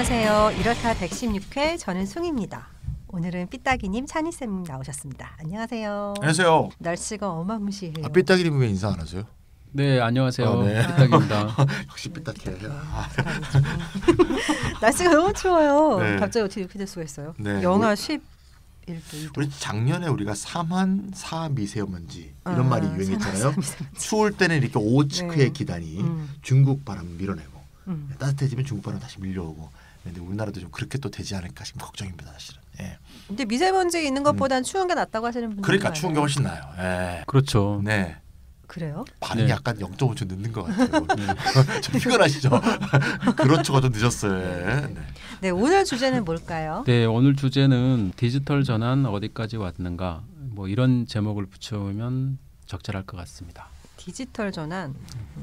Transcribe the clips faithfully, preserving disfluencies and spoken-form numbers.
안녕하세요. 이렇다 백십육 회 저는 숭입니다. 오늘은 삐딱이님, 찬이쌤 나오셨습니다. 안녕하세요. 안녕하세요. 날씨가 어마무시해요. 아, 삐딱이님 왜 인사 안 하세요? 네, 안녕하세요. 어, 네. 삐딱입니다. 역시 삐딱해요. 아. 날씨가 너무 추워요. 네. 갑자기 어떻게 이렇게 될 수가 있어요? 네. 영하 우리, 십일 도. 우리 작년에 우리가 삼한 사 미세먼지 이런 아, 말이 유행했잖아요. 추울 때는 이렇게 오츠크의 네. 기단이 음. 중국 바람 밀어내고 음. 따뜻해지면 중국 바람 다시 밀려오고. 근데 우리나라도 좀 그렇게 또 되지 않을까 싶은 걱정입니다, 사실은. 예. 근데 미세먼지 있는 것보단 음. 추운 게 낫다고 하시는 분들 그러니까 많아요. 추운 게 훨씬 나아요. 예. 그렇죠. 네. 그래요? 반응이 네. 약간 영 점 오 초 늦는 것 같아요. 좀 피곤하시죠? 그렇죠가 좀 늦었어요. 네. 네, 오늘 주제는 뭘까요? 네, 오늘 주제는 디지털 전환 어디까지 왔는가 뭐 이런 제목을 붙여오면 적절할 것 같습니다. 디지털 전환.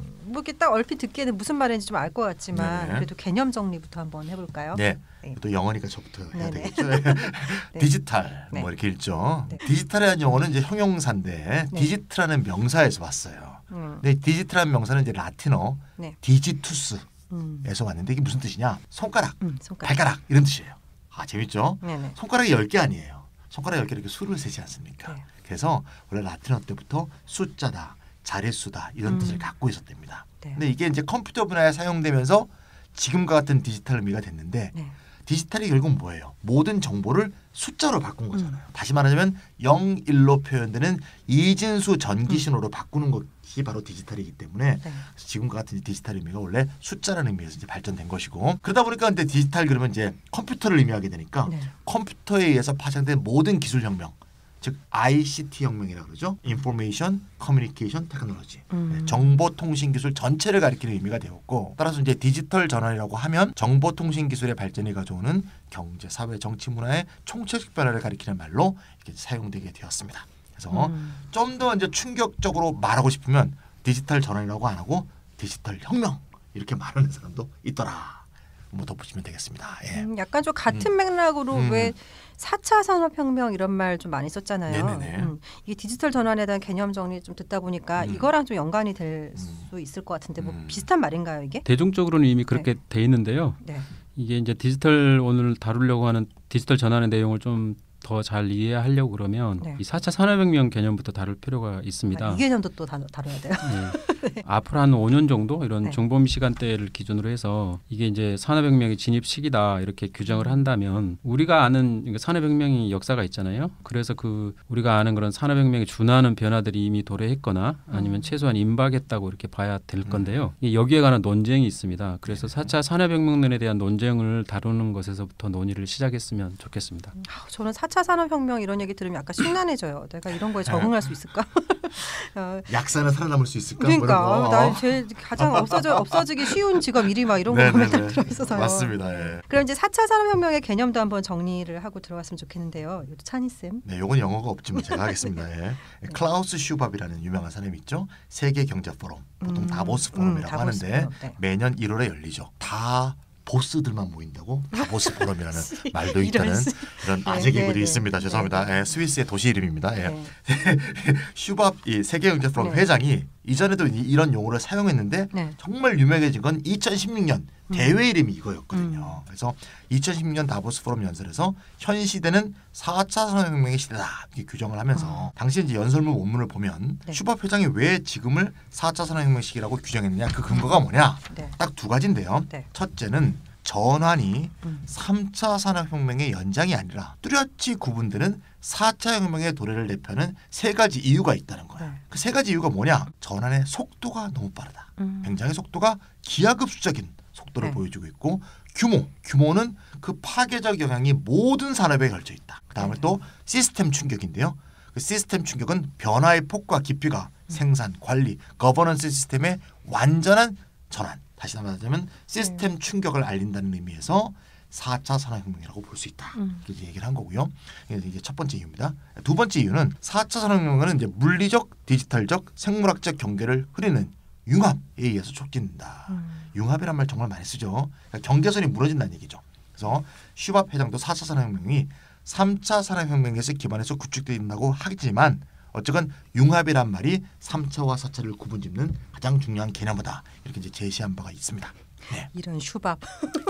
뭐 이렇게 딱 얼핏 듣기에는 무슨 말인지 좀 알 것 같지만 네네. 그래도 개념 정리부터 한번 해볼까요? 네. 네. 또 영어니까 저부터 해야 네네. 되겠죠. 네. 디지털 네. 뭐 이렇게 읽죠. 네. 디지털이라는 용어는 이제 형용사인데 네. 디지트라는 명사에서 왔어요. 음. 근데 디지트라는 명사는 이제 라틴어 네. 디지투스에서 음. 왔는데 이게 무슨 뜻이냐? 손가락, 음, 손가락. 발가락 이런 뜻이에요. 아 재밌죠? 네네. 손가락이 열 개 아니에요. 손가락 열 개 이렇게 수를 세지 않습니까? 네. 그래서 원래 라틴어 때부터 숫자다, 자릿수다 이런 음. 뜻을 갖고 있었답니다. 네. 근데 이게 이제 컴퓨터 분야에 사용되면서 지금과 같은 디지털 의미가 됐는데 네. 디지털이 결국 뭐예요? 모든 정보를 숫자로 바꾼 거잖아요. 음. 다시 말하자면 영, 일로 표현되는 이진수 전기 신호로 음. 바꾸는 것이 바로 디지털이기 때문에 네. 지금과 같은 디지털 의미가 원래 숫자라는 의미에서 이제 발전된 것이고 그러다 보니까 근데 디지털 그러면 이제 컴퓨터를 의미하게 되니까 네. 컴퓨터에 의해서 파생된 모든 기술 혁명 즉 아이씨티 혁명이라고 그러죠. Information Communication Technology. 음. 네, 정보통신 기술 전체를 가리키는 의미가 되었고 따라서 이제 디지털 전환이라고 하면 정보통신 기술의 발전이 가져오는 경제, 사회, 정치, 문화의 총체적 변화를 가리키는 말로 이렇게 사용되게 되었습니다. 그래서 음. 좀 더 이제 충격적으로 말하고 싶으면 디지털 전환이라고 안 하고 디지털 혁명 이렇게 말하는 사람도 있더라. 뭐 덧붙이면 되겠습니다. 예. 음, 약간 좀 같은 맥락으로 음. 왜 사 차 산업혁명 이런 말 좀 많이 썼잖아요. 네네네. 음, 이 디지털 전환에 대한 개념 정리 좀 듣다 보니까 음. 이거랑 좀 연관이 될 음. 수 있을 것 같은데 뭐 음. 비슷한 말인가요 이게? 대중적으로는 이미 그렇게 돼 있는데요. 네. 이게 이제 디지털 오늘 다루려고 하는 디지털 전환의 내용을 좀 더 잘 이해하려고 그러면 네. 이 사 차 산업혁명 개념부터 다룰 필요가 있습니다. 아, 이 개념도 또 다, 다뤄야 돼요. 네. 앞으로 한 오 년 정도 이런 네. 중범위 시간대를 기준으로 해서 이게 이제 산업혁명의 진입 시기다 이렇게 규정을 한다면 우리가 아는 산업혁명이 역사가 있잖아요. 그래서 그 우리가 아는 그런 산업혁명에 준하는 변화들이 이미 도래했거나 아니면 음. 최소한 임박했다고 이렇게 봐야 될 건데요. 이 여기에 관한 논쟁이 있습니다. 그래서 사 차 산업혁명론에 대한 논쟁을 다루는 것에서부터 논의를 시작했으면 좋겠습니다. 아, 저는 사 차 산업혁명 이런 얘기 들으면 약간 심란해져요. 내가 이런 거에 적응할 수 있을까? 어, 약사는 살아남을 수 있을까? 그러니까 뭐 이런 거. 난 제일 가장 없어져 없어지기 쉬운 직업 일 위 막 이런 거 네네네. 맨날 들어있어서요. 맞습니다. 예. 그럼 이제 사 차 산업혁명의 개념도 한번 정리를 하고 들어갔으면 좋겠는데요. 찬이 쌤. 네, 요건 영어가 없지만 제가 하겠습니다. 예. 클라우스 슈밥이라는 유명한 사람이 있죠. 세계 경제 포럼, 보통 음, 다보스 음, 포럼이라고 다보스 하는데 포럼, 네. 매년 일월에 열리죠. 다 보스들만 모인다고 다보스 포럼이라는 말도 있다는 이런 시- 이런 네, 아재 네, 개그도 네. 있습니다. 죄송합니다. 네, 네. 예, 스위스의 도시 이름입니다. 예. 네. 슈밥 이 세계 경제 포럼 네. 회장이 이전에도 이- 이런 용어를 사용했는데 네. 정말 유명해진 건 이천십육 년 음. 대회 이름이 이거였거든요. 음. 그래서 이천십육 년 다보스 포럼 연설에서 현 시대는 사 차 산업혁명의 시대다 이렇게 규정을 하면서 당시 이제 연설문 원문을 보면 네. 슈밥 회장이 왜 지금을 사 차 산업혁명 시기라고 규정했느냐 그 근거가 뭐냐 네. 딱 두 가지인데요. 네. 첫째는 전환이 음. 삼 차 산업혁명의 연장이 아니라 뚜렷이 구분되는 사 차 혁명의 도래를 내표하는 세 가지 이유가 있다는 거예요. 네. 그 세 가지 이유가 뭐냐? 전환의 속도가 너무 빠르다. 음. 굉장히 속도가 기하급수적인 속도를 네. 보여주고 있고 규모, 규모는 그 파괴적 영향이 모든 산업에 걸쳐 있다. 그 다음에 네. 또 시스템 충격인데요. 그 시스템 충격은 변화의 폭과 깊이가 음. 생산, 관리, 거버넌스 시스템의 완전한 전환. 다시 말하자면 시스템 네. 충격을 알린다는 의미에서 사 차 산업혁명이라고 볼 수 있다. 음. 이렇게 얘기를 한 거고요. 이게 첫 번째 이유입니다. 두 번째 이유는 사 차 산업혁명은 이제 물리적, 디지털적, 생물학적 경계를 흐리는 융합에 의해서 촉진된다. 음. 융합이란 말 정말 많이 쓰죠. 그러니까 경계선이 무너진다는 얘기죠. 그래서 슈밥 회장도 사 차 산업혁명이 삼 차 산업혁명에서 기반해서 구축된다고 하지만 어쨌건 융합이란 말이 삼 차와 사 차를 구분짓는 가장 중요한 개념이다. 이렇게 이제 제시한 바가 있습니다. 네. 이런 슈밥.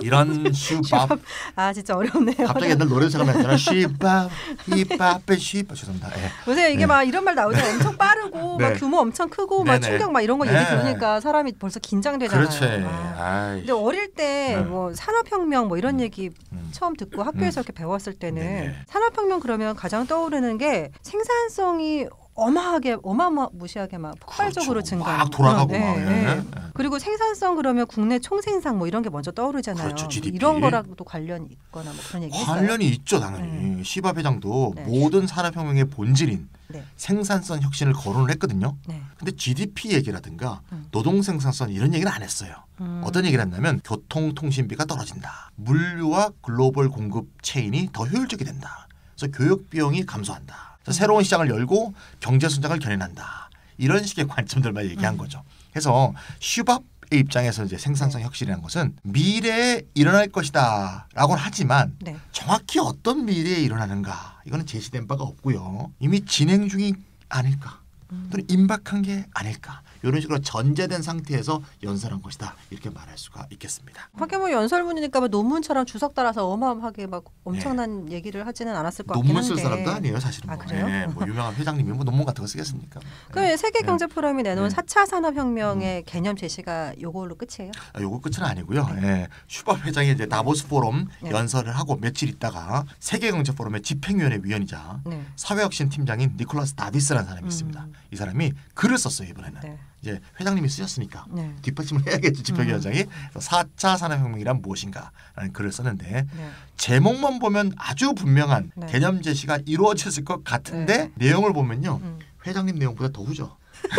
이런 슈밥. 아 진짜 어렵네요. 갑자기 옛날 노래 생각나잖아. 슈밥, 힙합, 슈밥. 죄송합니다. 네. 요새 이게 네. 막 이런 말 나오잖아요. 엄청 빠르고 네. 막 규모 엄청 크고 막 네네. 충격 막 이런 거 네. 얘기 들으니까 사람이 벌써 긴장되잖아요. 그렇지. 아. 아이. 근데 어릴 때 네. 뭐 산업혁명 뭐 이런 얘기 음. 처음 듣고 학교에서 음. 이렇게 배웠을 때는 네네. 산업혁명 그러면 가장 떠오르는 게 생산성이 어마하게 어마무시하게 막 폭발적으로 그렇죠. 증가하는 막 돌아가고 네, 막. 네. 예. 예. 그리고 생산성 그러면 국내 총생산 뭐 이런 게 먼저 떠오르잖아요. 그렇죠, 지디피. 이런 거랑도 관련이 있거나 뭐 그런 얘기 있어요? 관련이 있죠, 당연히. 네. 시밥 회장도 네. 모든 산업혁명의 본질인 네. 생산성 혁신을 거론을 했거든요. 네. 근데 지디피 얘기라든가 음. 노동 생산성 이런 얘기는 안 했어요. 음. 어떤 얘기를 했냐면 교통통신비가 떨어진다. 물류와 글로벌 공급 체인이 더 효율적이 된다. 그래서 교육 비용이 감소한다. 그래서 새로운 시장을 열고 경제 성장을 견인한다. 이런 식의 관점들만 얘기한 음. 거죠. 그래서 슈밥의 입장에서 이제 생산성 네. 혁신이라는 것은 미래에 일어날 것이다라고는 하지만 네. 정확히 어떤 미래에 일어나는가 이거는 제시된 바가 없고요. 이미 진행 중이 아닐까 음. 또는 임박한 게 아닐까 이런 식으로 전제된 상태에서 연설한 것이다 이렇게 말할 수가 있겠습니다. 하긴 뭐 연설문이니까 뭐 논문처럼 주석 따라서 어마어마하게 막 엄청난 얘기를 하지는 않았을 것 같긴 논문 한데. 쓸 사람도 아니에요 사실은. 아, 뭐. 그래요? 예, 뭐 유명한 회장님이 뭐 논문 같은 거 쓰겠습니까? 그 예. 세계 경제 포럼이 내놓은 네. 사 차 산업혁명의 개념 제시가 요걸로 끝이에요? 아, 요거 끝은 아니고요. 예. 슈밥 회장이 이제 다보스 포럼 네. 연설을 하고 며칠 있다가 세계경제 포럼의 집행위원회 위원이자 네. 사회혁신 팀장인 니콜라스 다비스라는 사람이 음. 있습니다. 이 사람이 글을 썼어요 이번에는. 네. 이제 회장님이 쓰셨으니까 네. 뒷받침을 해야겠죠 집행위원장이. 그래서 사 차 산업혁명이란 무엇인가라는 글을 썼는데 네. 제목만 보면 아주 분명한 네. 개념 제시가 이루어졌을 것 같은데 네. 내용을 보면요 음. 회장님 내용보다 더 후져.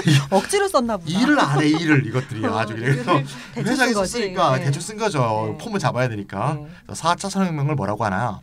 억지로 썼나 보다. 일을 안 해 일을 이것들이 어, 아주 일을 그래서 대충 회장이 쓴 거지. 썼으니까 네. 대충 쓴 거죠. 네. 폼을 잡아야 되니까. 네. 그래서 사 차 산업혁명을 뭐라고 하나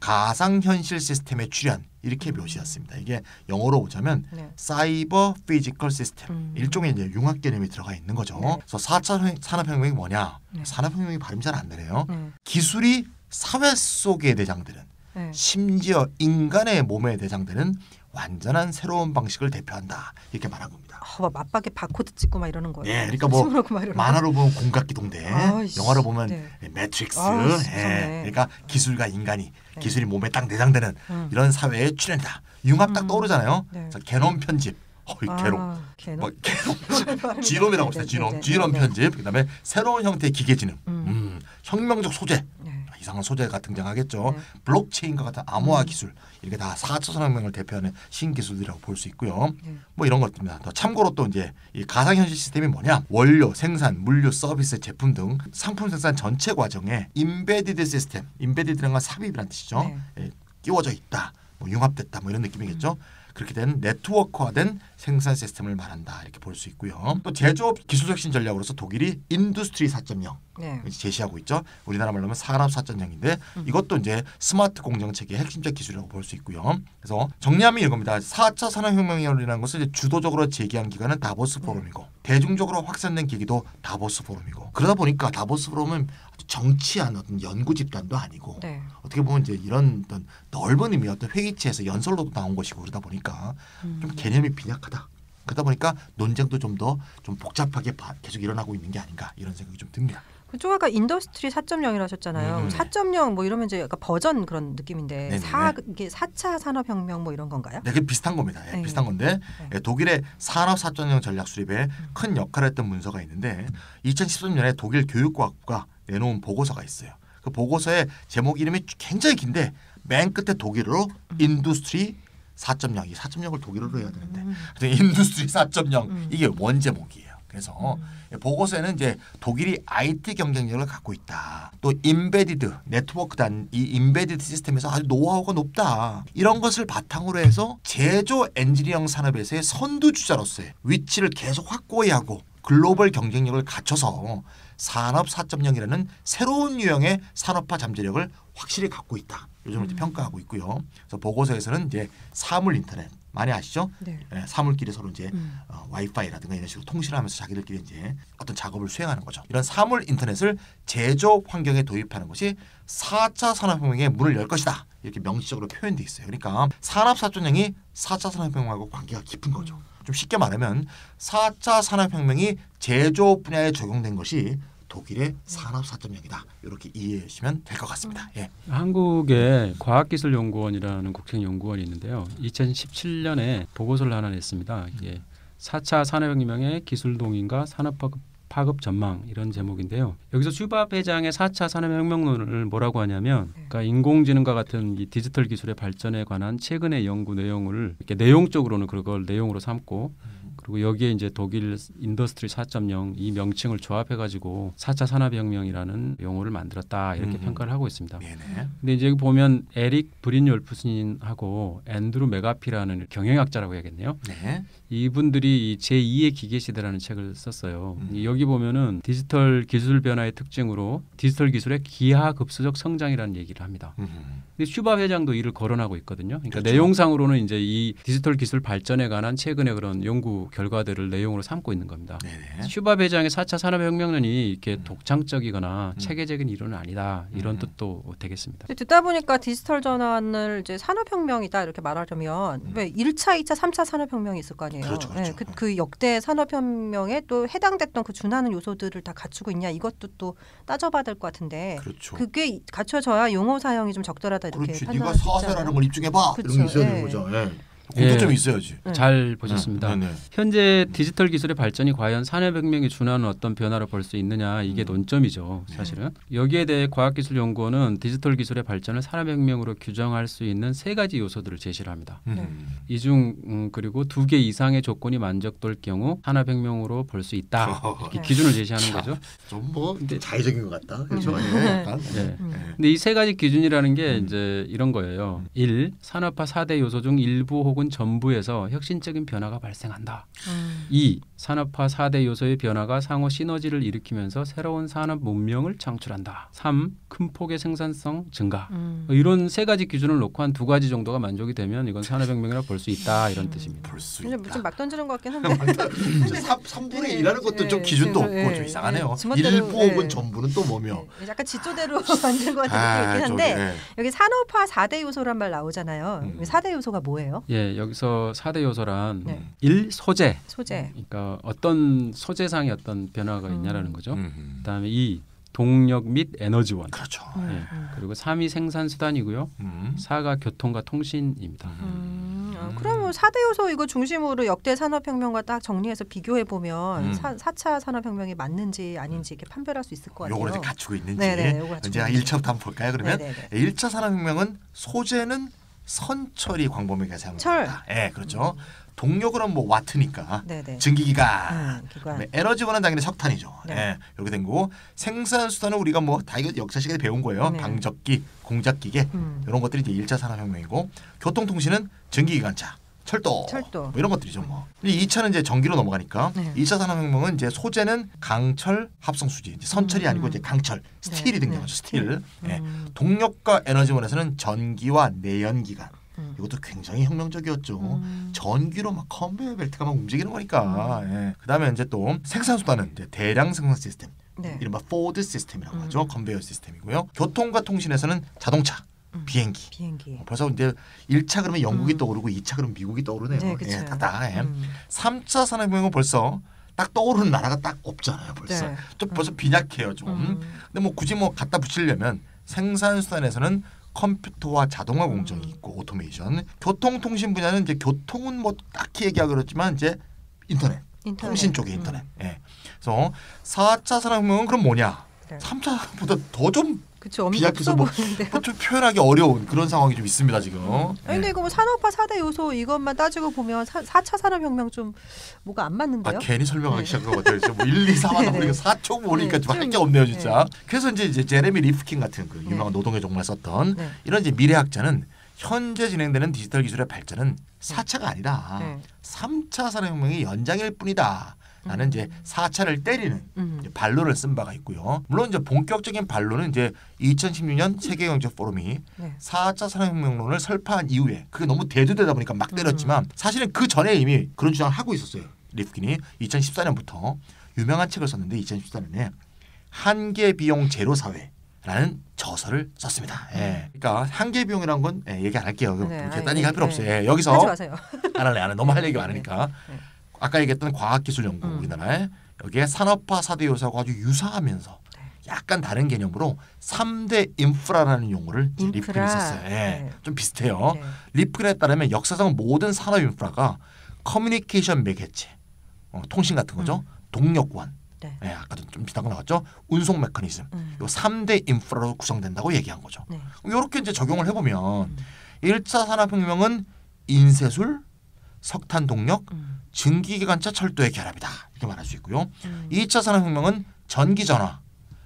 가상현실 시스템의 출현 이렇게 음. 묘시했습니다. 이게 영어로 보자면 네. 사이버 피지컬 시스템 음. 일종의 이제 융합 개념이 들어가 있는 거죠. 네. 그래서 사 차 산업혁명이 뭐냐? 네. 산업혁명이 발음이 잘 안 되네요. 네. 기술이 사회 속의 내장되는 네. 심지어 인간의 몸에 내장되는 완전한 새로운 방식을 대표한다 이렇게 말한 겁니다. 아, 막 맞박에 바코드 찍고 막 이러는 거예요. 예, 그러니까 뭐 심으라고 막 이러는 만화로 보면 공각기동대, 아이씨, 영화로 보면 네. 매트릭스, 아이씨, 예, 무섭네. 그러니까 기술과 인간이 네. 기술이 몸에 딱 내장되는 음. 이런 사회의 출현이다. 융합 딱 음. 떠오르잖아요. 네. 그래서 게놈 편집, 어이 아, 게놈, 개놈. 뭐 게놈, 지놈이라고 네, 합시다. 네, 지놈, 네, 지놈 네, 네. 편집, 그다음에 새로운 형태의 기계지능, 음. 음, 혁명적 소재. 네. 이상한 소재가 등장하겠죠. 네. 블록체인과 같은 암호화 음. 기술 이게 다 사 차 산업혁명을 대표하는 신기술이라고 볼 수 있고요. 네. 뭐 이런 것들입니다. 또 참고로 또 이제 이 가상현실 시스템이 뭐냐? 원료, 생산, 물류, 서비스, 제품 등 상품 생산 전체 과정에 임베디드 시스템, 임베디드라는 건 삽입이라는 뜻이죠. 네. 예, 끼워져 있다, 뭐 융합됐다, 뭐 이런 느낌이겠죠. 그렇게 된 네트워크화된 생산 시스템을 말한다 이렇게 볼 수 있고요. 또 제조업 기술혁신 전략으로서 독일이 인두스트리 사 점 영 네. 제시하고 있죠. 우리나라 말로 하면 산업 사 점 영인데 음. 이것도 이제 스마트 공정 체계의 핵심적 기술이라고 볼 수 있고요. 그래서 정리하면 이겁니다. 사 차 산업혁명이라는 것을 이제 주도적으로 제기한 기관은 다보스 포럼이고 대중적으로 확산된 계기도 다보스 포럼이고 그러다 보니까 다보스 포럼은 아주 정치한 어떤 연구 집단도 아니고 네. 어떻게 보면 이제 이런 어떤 넓은 의미의 어떤 회의체에서 연설로도 나온 것이고 그러다 보니까 음. 좀 개념이 빈약하다. 그러다 보니까 논쟁도 좀 더 좀 복잡하게 바- 계속 일어나고 있는 게 아닌가 이런 생각이 좀 듭니다. 그쪽 아까 인더스트리 사 점 영이라 하셨잖아요. 음, 네. 사 점 영 뭐 이러면 이제 약간 버전 그런 느낌인데 네네네. 사 이게 사 차 산업혁명 뭐 이런 건가요? 네, 그 비슷한 겁니다. 예, 네. 비슷한 건데 네. 예, 독일의 산업 사 점 영 전략 수립에 큰 역할을 했던 문서가 있는데 이천십삼 년에 독일 교육과학부가 내놓은 보고서가 있어요. 그 보고서의 제목 이름이 굉장히 긴데 맨 끝에 독일어로 인두스트리 사 점 영, 이 사 점 영을 독일어로 해야 되는데 음. 하여튼 인두스트리 사 점 영 음. 이게 원제목이에요. 그래서 음. 보고서에는 이제 독일이 아이티 경쟁력을 갖고 있다. 또 임베디드 네트워크 단 이 임베디드 시스템에서 아주 노하우가 높다. 이런 것을 바탕으로 해서 제조 엔지니어링 산업에서의 선두주자로서의 위치를 계속 확고히 하고 글로벌 경쟁력을 갖춰서 산업 사 점 영이라는 새로운 유형의 산업화 잠재력을 확실히 갖고 있다. 요즘을 이제 음. 평가하고 있고요. 그래서 보고서에서는 이제 사물 인터넷 많이 아시죠? 네. 예, 사물끼리 서로 이제 음. 어, 와이파이라든가 이런 식으로 통신하면서 자기들끼리 이제 어떤 작업을 수행하는 거죠. 이런 사물 인터넷을 제조 환경에 도입하는 것이 사 차 산업혁명의 문을 열 것이다. 이렇게 명시적으로 표현돼 있어요. 그러니까 산업 사 점 영이 사 차 산업혁명하고 관계가 깊은 거죠. 좀 쉽게 말하면 사 차 산업혁명이 제조 분야에 적용된 것이 독일의 산업 사 점 영이다. 이렇게 이해해 주시면 될 것 같습니다. 예. 한국의 과학기술연구원이라는 국책연구원이 있는데요. 이천십칠 년에 보고서를 하나 냈습니다. 이게 사 차 산업혁명의 기술 동인과 산업파급 파급 전망 이런 제목인데요. 여기서 슈밥 회장의 사 차 산업혁명론을 뭐라고 하냐면, 그러니까 인공지능과 같은 이 디지털 기술의 발전에 관한 최근의 연구 내용을 이렇게 내용적으로는 그걸 내용으로 삼고, 그리고 여기에 이제 독일 인더스트리 사 점 영 이 명칭을 조합해가지고 사 차 산업혁명이라는 용어를 만들었다 이렇게 음. 평가를 하고 있습니다. 네네. 근데 이제 여기 보면 에릭 브린율프슨하고 앤드루 메가피라는 경영학자라고 해야겠네요. 네. 이분들이 이 제이의 기계 시대라는 책을 썼어요. 음. 이 여기 보면은 디지털 기술 변화의 특징으로 디지털 기술의 기하급수적 성장이라는 얘기를 합니다. 음. 근데 슈밥 회장도 이를 거론하고 있거든요. 그러니까 그렇죠. 내용상으로는 이제 이 디지털 기술 발전에 관한 최근의 그런 연구 결과들을 내용으로 삼고 있는 겁니다. 네네. 슈밥 회장의 사 차 산업혁명론이 이렇게 음. 독창적이거나 음. 체계적인 이론은 아니다 이런 음. 뜻도 되겠습니다. 듣다 보니까 디지털 전환을 이제 산업혁명이다 이렇게 말하려면 음. 왜 일 차, 이 차, 삼 차 산업혁명이 있을 거 아니에요. 그렇죠, 그렇죠. 네, 그, 그 역대 산업혁명에 또 해당됐던 그 준하는 요소들을 다 갖추고 있냐 이것도 또 따져봐야 될 것 같은데 그렇죠. 그게 갖춰져야 용어 사용이 좀 적절하다 이렇게 그렇지. 판단할 네가 수 있잖아요. 사세라는 걸 입증해봐. 그쵸, 이런 게 있어야 예. 되는 거죠. 예. 공통점이 예. 있어야지. 네. 잘 보셨습니다. 네, 네. 현재 디지털 기술의 발전이 과연 산업혁명에 준하는 어떤 변화를 볼 수 있느냐 이게 음. 논점이죠. 사실은. 여기에 대해 과학기술연구원은 디지털 기술의 발전을 산업혁명으로 규정할 수 있는 세 가지 요소들을 제시를 합니다. 음. 이중 음, 그리고 두 개 이상의 조건이 만족될 경우 산업혁명으로 볼 수 있다. 이렇게 네. 기준을 제시하는 거죠. 좀뭐 자의적인 것 같다. 그렇죠. 음. 예, 약간. 네. 음. 예. 근데 이 세 가지 기준이라는 게 음. 이제 이런 거예요. 일. 산업화 사 대 요소 중 일부 혹은 전부에서 혁신적인 변화가 발생한다. 음. 이. 산업화 사 대 요소의 변화가 상호 시너지를 일으키면서 새로운 산업 문명을 창출한다. 삼. 큰 폭의 생산성 증가. 음. 이런 세 가지 기준을 놓고 한 두 가지 정도가 만족이 되면 이건 산업혁명이라고 볼 수 있다 이런 뜻입니다. 볼 수 좀, 있다. 좀 막 던지는 것 같긴 한데 삼분의 네, 일하는 것도 좀 네, 기준도 네, 없고 네, 좀 이상하네요. 네, 지멋대로, 일부 혹은 네. 전부는 또 뭐며. 네, 약간 지조대로 만든 것 같은 아, 느낌이 있긴 한데 저기, 예. 여기 산업화 사 대 요소란 말 나오잖아요. 음. 사 대 요소가 뭐예요? 예, 여기서 사 대 요소란 네. 일. 소재. 소재. 그러니까 어떤 소재상의 어떤 변화가 음. 있냐라는 거죠. 음. 그다음에 이. 동력 및 에너지원. 그렇죠. 음. 예. 음. 그리고 삼이 생산 수단이고요. 음. 사가 교통과 통신입니다. 음, 아, 음. 그러면 사 대 요소 이거 중심으로 역대 산업혁명과 딱 정리해서 비교해 보면 음. 사 차 산업혁명이 맞는지 아닌지 이렇게 판별할 수 있을 것 같아요. 요거를 이제 갖추고 있는지. 네네, 요거 갖추고 이제 있는지. 일 차부터 한번 볼까요? 그러면 네네네. 일 차 산업혁명은 소재는 선철이 광범위하게 사용됩니다. 예, 그렇죠. 동력은 뭐 와트니까 네네. 증기기관. 음, 기관. 그다음에 에너지원은 당연히 석탄이죠. 네. 예, 이렇게 된 거고 생산 수단은 우리가 뭐 다 이거 역사 시간에 배운 거예요. 네. 방적기, 공작기계 음. 이런 것들이 이제 일 차 산업혁명이고 교통통신은 전기기관차, 철도, 철도. 뭐 이런 것들이죠. 뭐. 근데 이 차는 이제 전기로 넘어가니까 네. 이 차 산업혁명은 이제 소재는 강철, 합성수지, 이제 선철이 음. 아니고 이제 강철, 스틸이 네, 등장하죠. 네. 스틸. 예. 음. 동력과 에너지원에서는 전기와 내연기관. 음. 이것도 굉장히 혁명적이었죠. 음. 전기로 막 컨베이어 벨트가 막 움직이는 거니까. 예. 그다음에 이제 또 생산 수단은 이제 대량 생산 시스템, 네. 이른바 포드 시스템이라고 음. 하죠. 컨베이어 시스템이고요. 교통과 통신에서는 자동차, 음. 비행기. 비행기. 어, 벌써 이제 일 차 그러면 영국이 음. 떠오르고 이 차 그러면 미국이 떠오르네요. 네, 그쵸. 예, 다 예. 음. 삼 차 산업혁명은 벌써 딱 떠오르는 나라가 딱 없잖아요. 벌써 네. 좀 벌써 빈약해요 좀. 음. 근데 뭐 굳이 뭐 갖다 붙이려면 생산 수단에서는 컴퓨터와 자동화 공정이 있고 오토메이션, 교통통신 분야는 이제 교통은 뭐 딱히 얘기하기 그렇지만 이제 인터넷, 인터넷. 통신 쪽의 인터넷. 음. 예. 그래서 사 차 산업혁명은 그럼 뭐냐? 네. 삼 차보다 더 좀 그쵸. 엄청 비약해서 없어 뭐, 보이는데요. 뭐 좀 표현하기 어려운 그런 상황이 좀 있습니다 지금. 아니, 근데 이거 뭐 산업화 사 대 요소 이것만 따지고 보면 사 차 산업혁명 좀 뭐가 안 맞는데요? 아 괜히 설명하기 네. 시작한 것 같아요. 진짜 뭐 일, 이, 사만 네네. 우리가 사 초 보니까 네, 좀 할 좀, 게 없네요 진짜. 네. 그래서 이제, 이제 제레미 리프킨 같은 그 유명한 네. 노동의 종말 썼던 네. 이런 이제 미래학자는 현재 진행되는 디지털 기술의 발전은 사 차가 아니라 네. 삼 차 산업혁명의 연장일 뿐이다. 라는 음. 이제 사 차를 때리는 음. 이제 반론을 쓴 바가 있고요. 물론 이제 본격적인 반론은 이제 이천십육 년 세계경제 포럼이 네. 사 차 산업혁명론을 설파한 이후에 그게 너무 대두되다 보니까 막 음. 때렸지만 사실은 그 전에 이미 그런 주장을 하고 있었어요. 리프킨이 이천십사 년부터 유명한 책을 썼는데 이천십사 년에 한계 비용 제로 사회라는 저서를 썼습니다. 예. 그러니까 한계 비용이라는 건 예, 얘기 안 할게요. 네, 이렇게 아니, 딴 얘기 할 필요 네. 없어요. 예, 여기서 하지 마세요. 안 할래 안 해. 너무 할 얘기가 많으니까. 네. 아까 얘기했던 과학기술연구 음. 우리나라에 여기에 산업화 사 대 요소하고 아주 유사하면서 약간 다른 개념으로 삼 대 인프라라는 용어를 인프라. 리프킨이 썼어요. 예, 네. 좀 비슷해요. 네. 리프킨에 따르면 역사상 모든 산업 인프라가 커뮤니케이션 매개체, 어, 통신 같은 거죠. 음. 동력원, 네. 예, 아까도 좀 비슷한 거 나왔죠. 운송 메커니즘, 음. 요 삼 대 인프라로 구성된다고 얘기한 거죠. 네. 이렇게 이제 적용을 해보면 음. 일 차 산업혁명은 인쇄술, 석탄 동력, 음. 증기기관차 철도의 결합이다 이렇게 말할 수 있고요. 음. 이 차 산업혁명은 전기전화,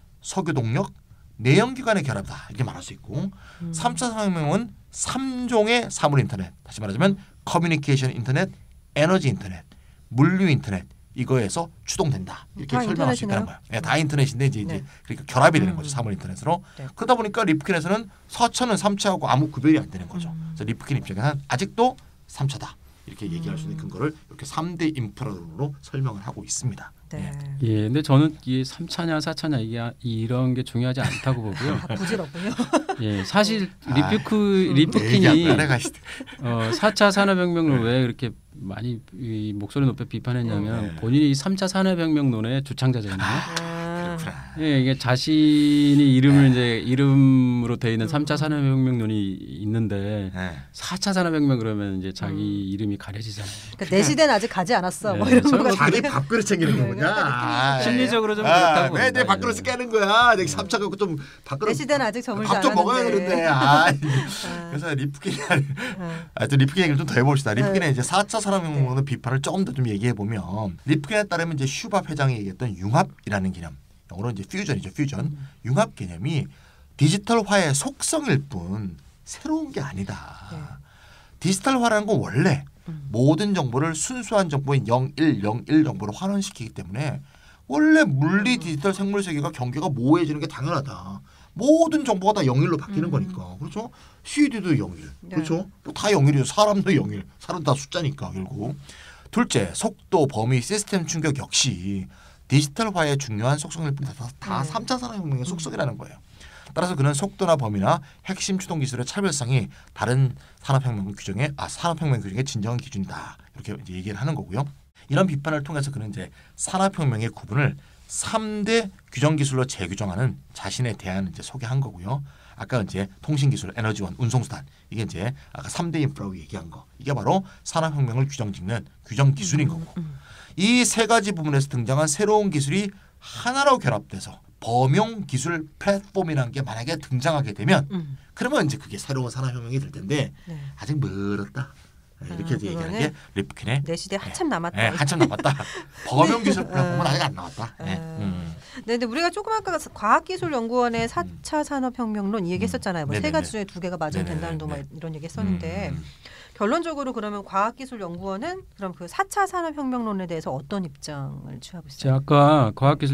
석유동력, 내연기관의 결합이다 이렇게 말할 수 있고 음. 삼 차 산업혁명은 삼 종의 사물 인터넷, 다시 말하자면 커뮤니케이션 인터넷, 에너지 인터넷, 물류 인터넷 이거에서 추동된다 이렇게 다 설명할 수 있다는 인터넷이네요. 거예요. 네, 다 인터넷인데 이제, 네. 이제 그러니까 결합이 되는 음. 거죠. 사물 인터넷으로. 네. 그러다 보니까 리프킨에서는 사 차는 삼 차하고 아무 구별이 안 되는 거죠. 음. 그래서 리프킨 입장에서는 아직도 삼 차다 이렇게 얘기할 수 있는 음. 근거를 이렇게 삼 대 인프라로 설명을 하고 있습니다. 네. 예, 근데 저는 이게 삼 차냐 사 차냐 이게 이런 게 중요하지 않다고 보고요. 아, 부질없군요. 예, 사실 아, 리프크 얘기 안 리프킨이 가시대. 어, 사 차 산업혁명을 왜 그렇게 많이 이 목소리 높여 비판했냐면 네. 본인이 삼 차 산업혁명론의 주창자잖아요. 아. 그렇구나. 예, 이게 자신이 이름을 이제 이름으로 돼 있는 삼 차 산업혁명론이 있는데 네. 사 차 산업혁명 그러면 이제 자기 음. 이름이 가려지잖아요. 그러니까 내 시대는 아직 가지 않았어. 뭐 네, 이런 거 저는 자기 같은데. 밥그릇 챙기는 네, 거구나. 아, 심리적으로 좀 아, 그렇다고 왜 내 봅니다. 밥그릇을 예. 깨는 거야? 내가 삼 차 갖고 좀 밥그릇 내 시대는 아직 저물지 밥 좀 먹어야 않았는데. 되는데. 아, 아. 그래서 리프킨이 아. 아, 또 리프킨 얘기를 좀 더 해봅시다. 리프킨의 네. 이제 사 차 산업혁명의 비판을 조금 더 좀 얘기해 보면 리프킨에 따르면 이제 슈밥 회장이 얘기했던 융합이라는 개념, 영어로 이제 퓨전이죠, 퓨전. 음. 융합 개념이 디지털화의 속성일 뿐 새로운 게 아니다. 네. 디지털화라는 건 원래 음. 모든 정보를 순수한 정보인 영일, 영일 정보로 환원시키기 때문에 원래 물리 디지털 생물 세계가 경계가 모호해지는 게 당연하다. 모든 정보가 다 영일로 바뀌는 음. 거니까. 그렇죠? 씨디도 영일. 네. 그렇죠? 뭐 다 영일이죠. 사람도 영일. 사람 다 숫자니까 결국. 둘째, 속도, 범위, 시스템 충격 역시 디지털화의 중요한 속성일 뿐이다. 다 네. 삼 차 산업혁명의 속성이라는 거예요. 따라서 그는 속도나 범위나 핵심 추동 기술의 차별성이 다른 산업혁명 규정의 아 산업혁명 규정의 진정한 기준이다. 이렇게 이제 얘기를 하는 거고요. 이런 비판을 통해서 그는 이제 산업혁명의 구분을 삼 대 규정 기술로 재규정하는 자신의 대안을 이제 소개한 거고요. 아까 이제 통신기술, 에너지원, 운송수단 이게 이제 아까 삼 대 인프라고 얘기한 거 이게 바로 산업혁명을 규정짓는 규정 기술인 거고 음. 이 세 가지 부분에서 등장한 새로운 기술이 하나로 결합돼서 범용 기술 플랫폼이라는 게 만약에 등장하게 되면 음. 그러면 이제 그게 새로운 산업혁명이 될 텐데 네. 아직 멀었다. 네, 이렇게 아, 얘기하는 그거는 게 리프킨의 내 시대 한참 남았다. 네, 한참 남았다. 범용 기술 플랫폼은 아직 안 나왔다. 네. 아. 음. 네, 근데 우리가 조금 아까 과학기술연구원의 사 차 산업혁명론 이 얘기했었잖아요. 뭐 세 네네네. 가지 중에 두 개가 맞으면 네네네. 된다는 동안 이런 얘기했었는데 음. 결론적으로 그러면 과학기술연구원은 그럼 그 사 차 산업혁명론에 대해서 어떤 입장을 취하고 있어요? 제가 아까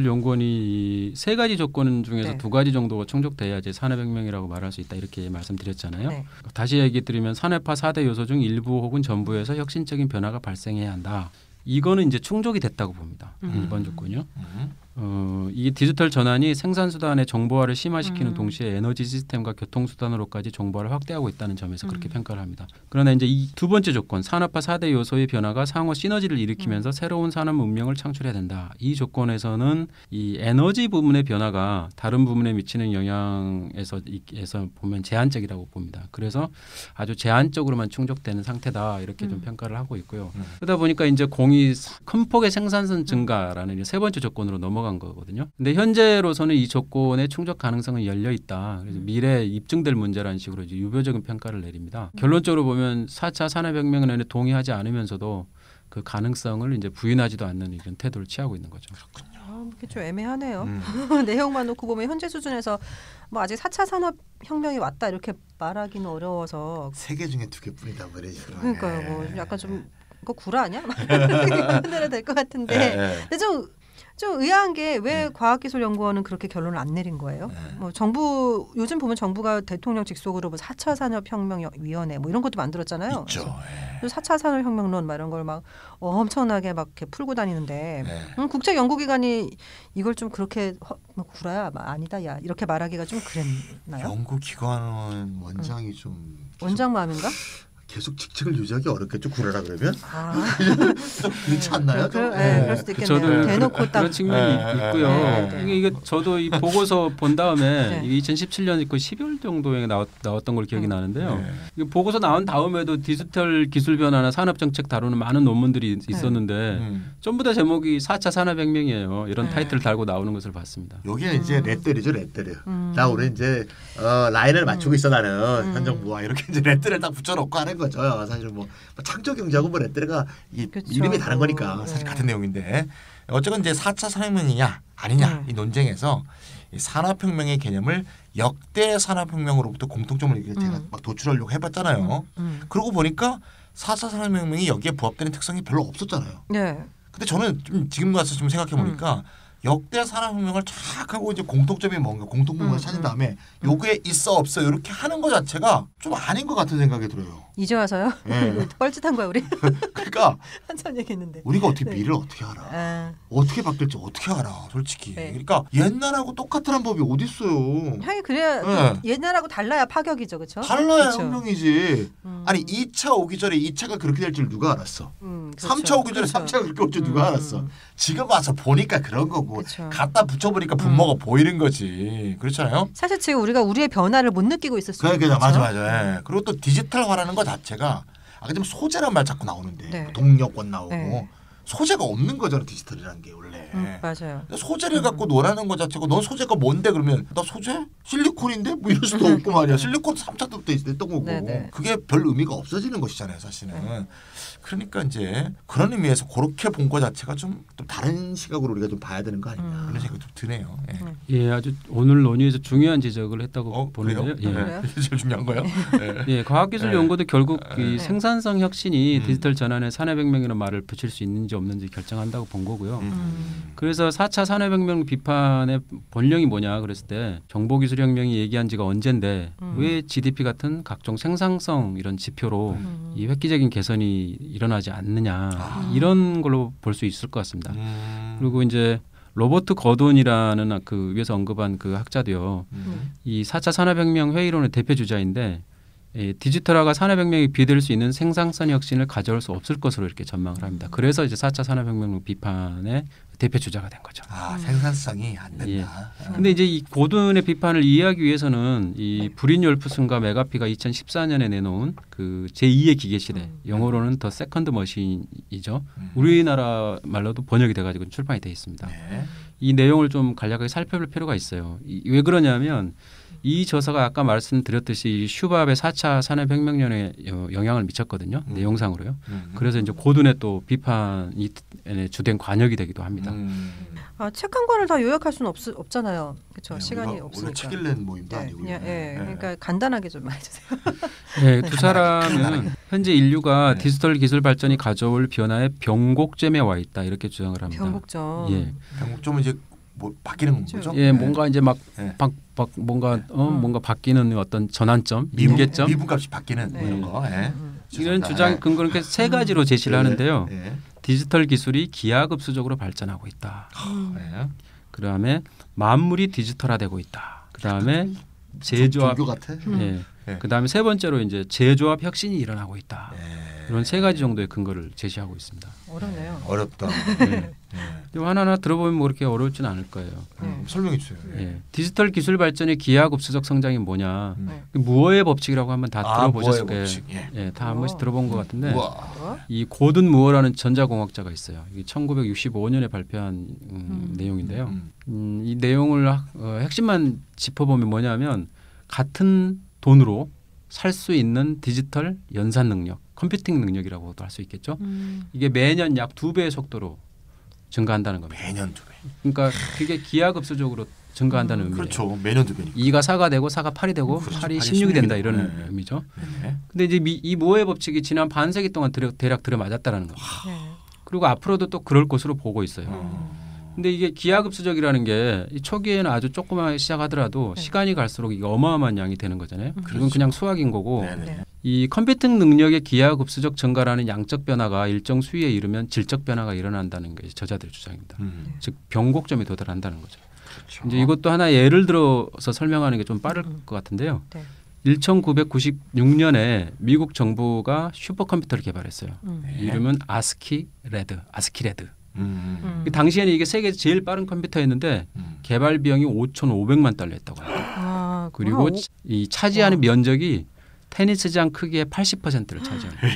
과학기술연구원이 세 가지 조건 중에서 네. 두 가지 정도가 충족돼야지 산업혁명이라고 말할 수 있다 이렇게 말씀드렸잖아요. 네. 다시 얘기 드리면 산업화 사 대 요소 중 일부 혹은 전부에서 혁신적인 변화가 발생해야 한다. 이거는 이제 충족이 됐다고 봅니다. 음. 일 번 조건요. 음. 어, 이 디지털 전환이 생산 수단의 정보화를 심화시키는 음. 동시에 에너지 시스템과 교통 수단으로까지 정보화를 확대하고 있다는 점에서 그렇게 음. 평가를 합니다. 그러나 이제 이 두 번째 조건, 산업화 사 대 요소의 변화가 상호 시너지를 일으키면서 음. 새로운 산업 문명을 창출해야 된다. 이 조건에서는 이 에너지 부분의 변화가 다른 부분에 미치는 영향에서 에서 보면 제한적이라고 봅니다. 그래서 아주 제한적으로만 충족되는 상태다 이렇게 좀 음. 평가를 하고 있고요. 음. 그러다 보니까 이제 공이 큰 폭의 생산성 증가라는 이제 세 번째 조건으로 넘어간 거거든요. 근데 현재로서는 이 조건의 충족 가능성은 열려 있다. 그래서 미래에 입증될 문제라는 식으로 이제 유보적인 평가를 내립니다. 결론적으로 보면 사 차 산업혁명에 동의하지 않으면서도 그 가능성을 이제 부인하지도 않는 이런 태도를 취하고 있는 거죠. 아, 이게 좀 애매하네요. 음. 내용만 놓고 보면 현재 수준에서 뭐 아직 사 차 산업혁명이 왔다 이렇게 말하기는 어려워서 세개 중에 두 개뿐이다 그러죠. 그러니까요. 뭐 약간 좀 이거 구라 아니야? 흔들어야 될 것 같은데. 네. 근데 좀, 좀 의아한 게 왜 네. 과학기술연구원은 그렇게 결론을 안 내린 거예요? 네. 뭐 정부 요즘 보면 정부가 대통령 직속으로 뭐 사 차 산업혁명위원회 뭐 이런 것도 만들었잖아요. 있죠. 예. 사 차 산업혁명론 막 이런 걸 막 엄청나게 막 이렇게 풀고 다니는데 네. 음, 국제연구기관이 이걸 좀 그렇게 허, 뭐 구라야 막 아니다 야 이렇게 말하기가 좀 그랬나요? 연구기관은 원장이 좀 원장 마음인가? 계속 직책을 유지하기 어렵겠죠. 구라라 그러면. 아. 그렇지 않나요? 그럴, 좀? 네, 네. 그럴 수도 있겠네요. 저도 대놓고 딱 그런 측면이 네, 있고요. 네, 네. 이게, 이게 저도 이 보고서 본 다음에 네. 이게 이천십칠 년 그 십이 월 정도에 나왔, 나왔던 걸 기억이 음. 나는데요. 네. 이게 보고서 나온 다음에도 디지털 기술 변화나 산업 정책 다루는 많은 논문들이 있었는데 음. 전부 다 제목이 사 차 산업혁명이에요. 이런 네. 타이틀을 달고 나오는 것을 봤습니다. 여기에 이제 음. 레들이죠, 레들. 음. 나 우리 이제 어, 라인을 맞추고 있어 나는 음. 현 정부와 이렇게 이제 레들을 딱 붙여놓고 하는 거죠. 사실 뭐, 뭐 창조 경제하고 뭐 레들가 이 그쵸. 이름이 다른 거니까 네. 사실 같은 내용인데 어쨌건 이제 사 차 산업혁명이냐 아니냐 음. 이 논쟁에서 이 산업혁명의 개념을 역대 산업혁명으로부터 공통점을 이렇게 제가 음. 막 도출하려고 해봤잖아요. 음. 그러고 보니까 사 차 산업혁명이 여기에 부합되는 특성이 별로 없었잖아요. 네. 근데 저는 좀 지금 와서 좀 생각해 보니까 역대 산업혁명을 쫙 하고 이제 공통점이 뭔가 공통분모를 음, 찾은 음. 다음에 요게 있어 없어 이렇게 하는 것 자체가 좀 아닌 것 같은 생각이 들어요. 이제 와서요? 예. 뻘짓한 거야 우리? 그러니까 한참 얘기했는데. 우리가 어떻게 네. 미래를 어떻게 알아? 아, 어떻게 바뀔지 어떻게 알아? 솔직히. 네. 그러니까 옛날하고 똑같은 법이 어디 있어요? 하긴 그래야 네. 그 옛날하고 달라야 파격이죠, 그렇죠? 달라야 혁명이지. 음. 아니 이 차 오기 전에 이 차가 그렇게 될 줄 누가 알았어? 음, 그렇죠. 삼 차 오기 전에 그렇죠. 삼 차가 그렇게 올 줄 누가 음, 알았어? 음. 지금 와서 보니까 그런 거고 그쵸. 갖다 붙여보니까 분모가 보이는 거지. 그렇잖아요? 사실 지금 우리가 우리의 변화를 못 느끼고 있을 수 있는 그러니까 거죠. 맞아 맞아. 예. 그리고 또 디지털화라는 것 자체가 아까 좀 소재란 말 자꾸 나오는데 네. 동력권 나오고 네. 소재가 없는 거잖아 디지털이라는 게 원래. 음, 맞아요. 소재를 갖고 노라는 것 자체고 넌 소재가 뭔데 그러면 나 소재? 실리콘인데? 뭐 이럴 수도 없고 말이야. 실리콘 삼 차 때부터 있었던 거고 네네. 그게 별 의미가 없어지는 것이잖아요 사실은. 네. 그러니까 이제 그런 의미에서 그렇게 본 것 자체가 좀, 좀 다른 시각으로 우리가 좀 봐야 되는 거 아니냐 음. 이런 생각이 좀 드네요. 예. 음. 예, 아주 오늘 논의에서 중요한 지적을 했다고 어, 보는데요. 그래요? 예. 그래요? 네. 제일 중요한 거요. 예. 예, 과학기술 네. 연구도 결국 네. 이 생산성 혁신이 음. 디지털 전환에 산업혁명이라는 말을 붙일 수 있는지 없는지 결정한다고 본 거고요. 음. 그래서 사 차 산업혁명 비판의 본령이 뭐냐 그랬을 때 정보기술혁명이 얘기한 지가 언젠데 음. 왜 지디피 같은 각종 생산성 이런 지표로 음. 이 획기적인 개선이 일어나지 않느냐 아. 이런 걸로 볼 수 있을 것 같습니다. 음. 그리고 이제 로버트 거돈이라는 그 위에서 언급한 그 학자도요. 음. 이 사 차 산업혁명 회의론의 대표 주자인데 이 디지털화가 산업혁명이 비될 수 있는 생산성 혁신을 가져올 수 없을 것으로 이렇게 전망을 합니다. 그래서 이제 사 차 산업혁명 비판의 대표 주자가 된 거죠. 아 생산성이 안 된다. 예. 아. 근데 이제 이 고든의 비판을 이해하기 위해서는 이 브린 열프슨과 메가피가 이천십사 년에 내놓은 그 제이의 기계 시대, 음. 영어로는 더 세컨드 머신이죠. 음. 우리나라 말로도 번역이 돼가지고 출판이 돼 있습니다. 네. 이 내용을 좀 간략하게 살펴볼 필요가 있어요. 이, 왜 그러냐면 이 저서가 아까 말씀드렸듯이 슈밥의 사 차 산업혁명론에 어, 영향을 미쳤거든요. 음. 내용상으로요. 음. 그래서 이제 고든의 또 비판이 주된 관역이 되기도 합니다. 음. 아, 책 한 권을 다 요약할 수는 없, 없잖아요. 그렇죠. 네, 시간이 우리가 없으니까. 원래 책 읽는 모임도 네, 아니고. 그냥, 예, 네. 그러니까 간단하게 좀 해주세요. 네, 두 사람은 현재 인류가 네. 디지털 기술 발전이 가져올 변화의 변곡점에 와 있다 이렇게 주장을 합니다. 변곡점. 예, 변곡점은 이제 뭐 바뀌는 그렇죠. 거죠? 예, 뭔가 이제 막, 네. 박, 박 뭔가 어, 음. 뭔가 바뀌는 어떤 전환점, 미분, 임계점 미분값이 바뀌는 네. 뭐 이런 거. 예. 음, 이런 죄송합니다. 주장 예. 근거는 이렇게 세 가지로 제시를 하는데요. 예. 디지털 기술이 기하급수적으로 발전하고 있다. 음. 예. 그다음에 만물이 디지털화되고 있다. 그다음에 제조업, 종교 같아. 음. 예. 예. 그다음에 세 번째로 이제 제조업 혁신이 일어나고 있다. 예. 이런 세 가지 정도의 근거를 제시하고 있습니다. 어렵네요. 어렵다. 예. 예. 근데 하나하나 들어보면 뭐 그렇게 어렵지는 않을 거예요. 음, 설명해 주세요. 예. 디지털 기술 발전의 기하급수적 성장이 뭐냐? 음. 네. 그 무어의 법칙이라고 한번 다 아, 들어보셨을 무어의 거예요. 법칙. 예. 예, 다 한 우와. 번씩 들어본 것 같은데 우와. 뭐? 이 고든 무어라는 전자공학자가 있어요. 이게 천구백육십오 년에 발표한 음, 음. 내용인데요. 음. 음, 이 내용을 어, 핵심만 짚어보면 뭐냐면 같은 돈으로 살 수 있는 디지털 연산 능력, 컴퓨팅 능력이라고도 할 수 있겠죠. 음. 이게 매년 약 두 배의 속도로 증가한다는 겁니다. 매년 두 배. 그러니까 그게 기하급수적으로 증가한다는 음, 의미예요. 그렇죠. 매년 두 배니까. 이가 사가 되고 사가 팔이 되고 그렇죠. 팔이 팔이 십육이 된다 십육이 이런 되고. 네. 의미죠. 네. 근데 이제 미, 이 모의 법칙이 지난 반세기 동안 대략, 대략 들어맞았다는 겁니다. 네. 그리고 앞으로도 또 그럴 것으로 보고 있어요. 어. 근데 이게 기하급수적이라는 게 이 초기에는 아주 조그맣게 시작하더라도 네. 시간이 갈수록 이게 어마어마한 양이 되는 거잖아요. 음. 이건 그냥 수학인 거고 네네. 네. 이 컴퓨팅 능력의 기하급수적 증가라는 양적 변화가 일정 수위에 이르면 질적 변화가 일어난다는 게 저자들의 주장입니다. 음. 즉 변곡점에 도달한다는 거죠. 그렇죠. 이제 이것도 하나 예를 들어서 설명하는 게 좀 빠를 음. 것 같은데요. 네. 천구백구십육 년에 미국 정부가 슈퍼컴퓨터를 개발했어요. 음. 네. 이름은 아스키레드, 아스키레드. 음. 음. 당시에는 이게 세계에서 제일 빠른 컴퓨터였는데 음. 개발 비용이 오천오백만 달러였다고 합니다. 아, 그리고 그렇구나. 이 차지하는 와. 면적이 테니스장 크기의 팔십 퍼센트를 차지합니다.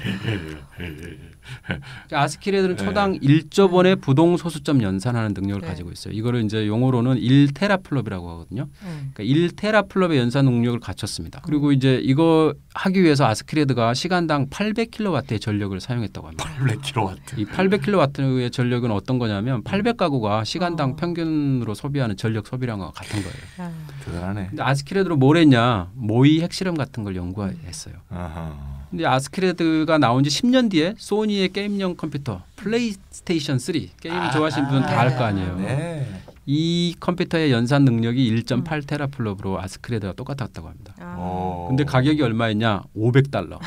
아스키레드는 네. 초당 일 조 원의 부동 소수점 연산하는 능력을 네. 가지고 있어요. 이거를 이제 용어로는 일 테라플롭이라고 하거든요. 음. 그러니까 일 테라플롭의 연산 능력을 갖췄습니다. 그리고 이제 이거 하기 위해서 아스키레드가 시간당 팔백 킬로와트의 전력을 사용했다고 합니다. 팔백 킬로와트. 이 팔백 킬로와트의 전력은 어떤 거냐면 팔백 가구가 시간당 어. 평균으로 소비하는 전력 소비량과 같은 거예요. 아. 대단하네. 근데 아스키레드로 뭘 했냐? 모의 핵실험 같은 걸 연구했어요. 아하. 근데 아스키레드가 나온 지 십 년 뒤에 소니의 게임용 컴퓨터 플레이스테이션 쓰리 게임 좋아하시는 분은 다 알 거 아니에요. 네. 이 컴퓨터의 연산 능력이 일 점 팔 테라플롭으로 아스키레드가 똑같았다고 합니다. 아. 오. 근데 가격이 얼마였냐? 오백 달러.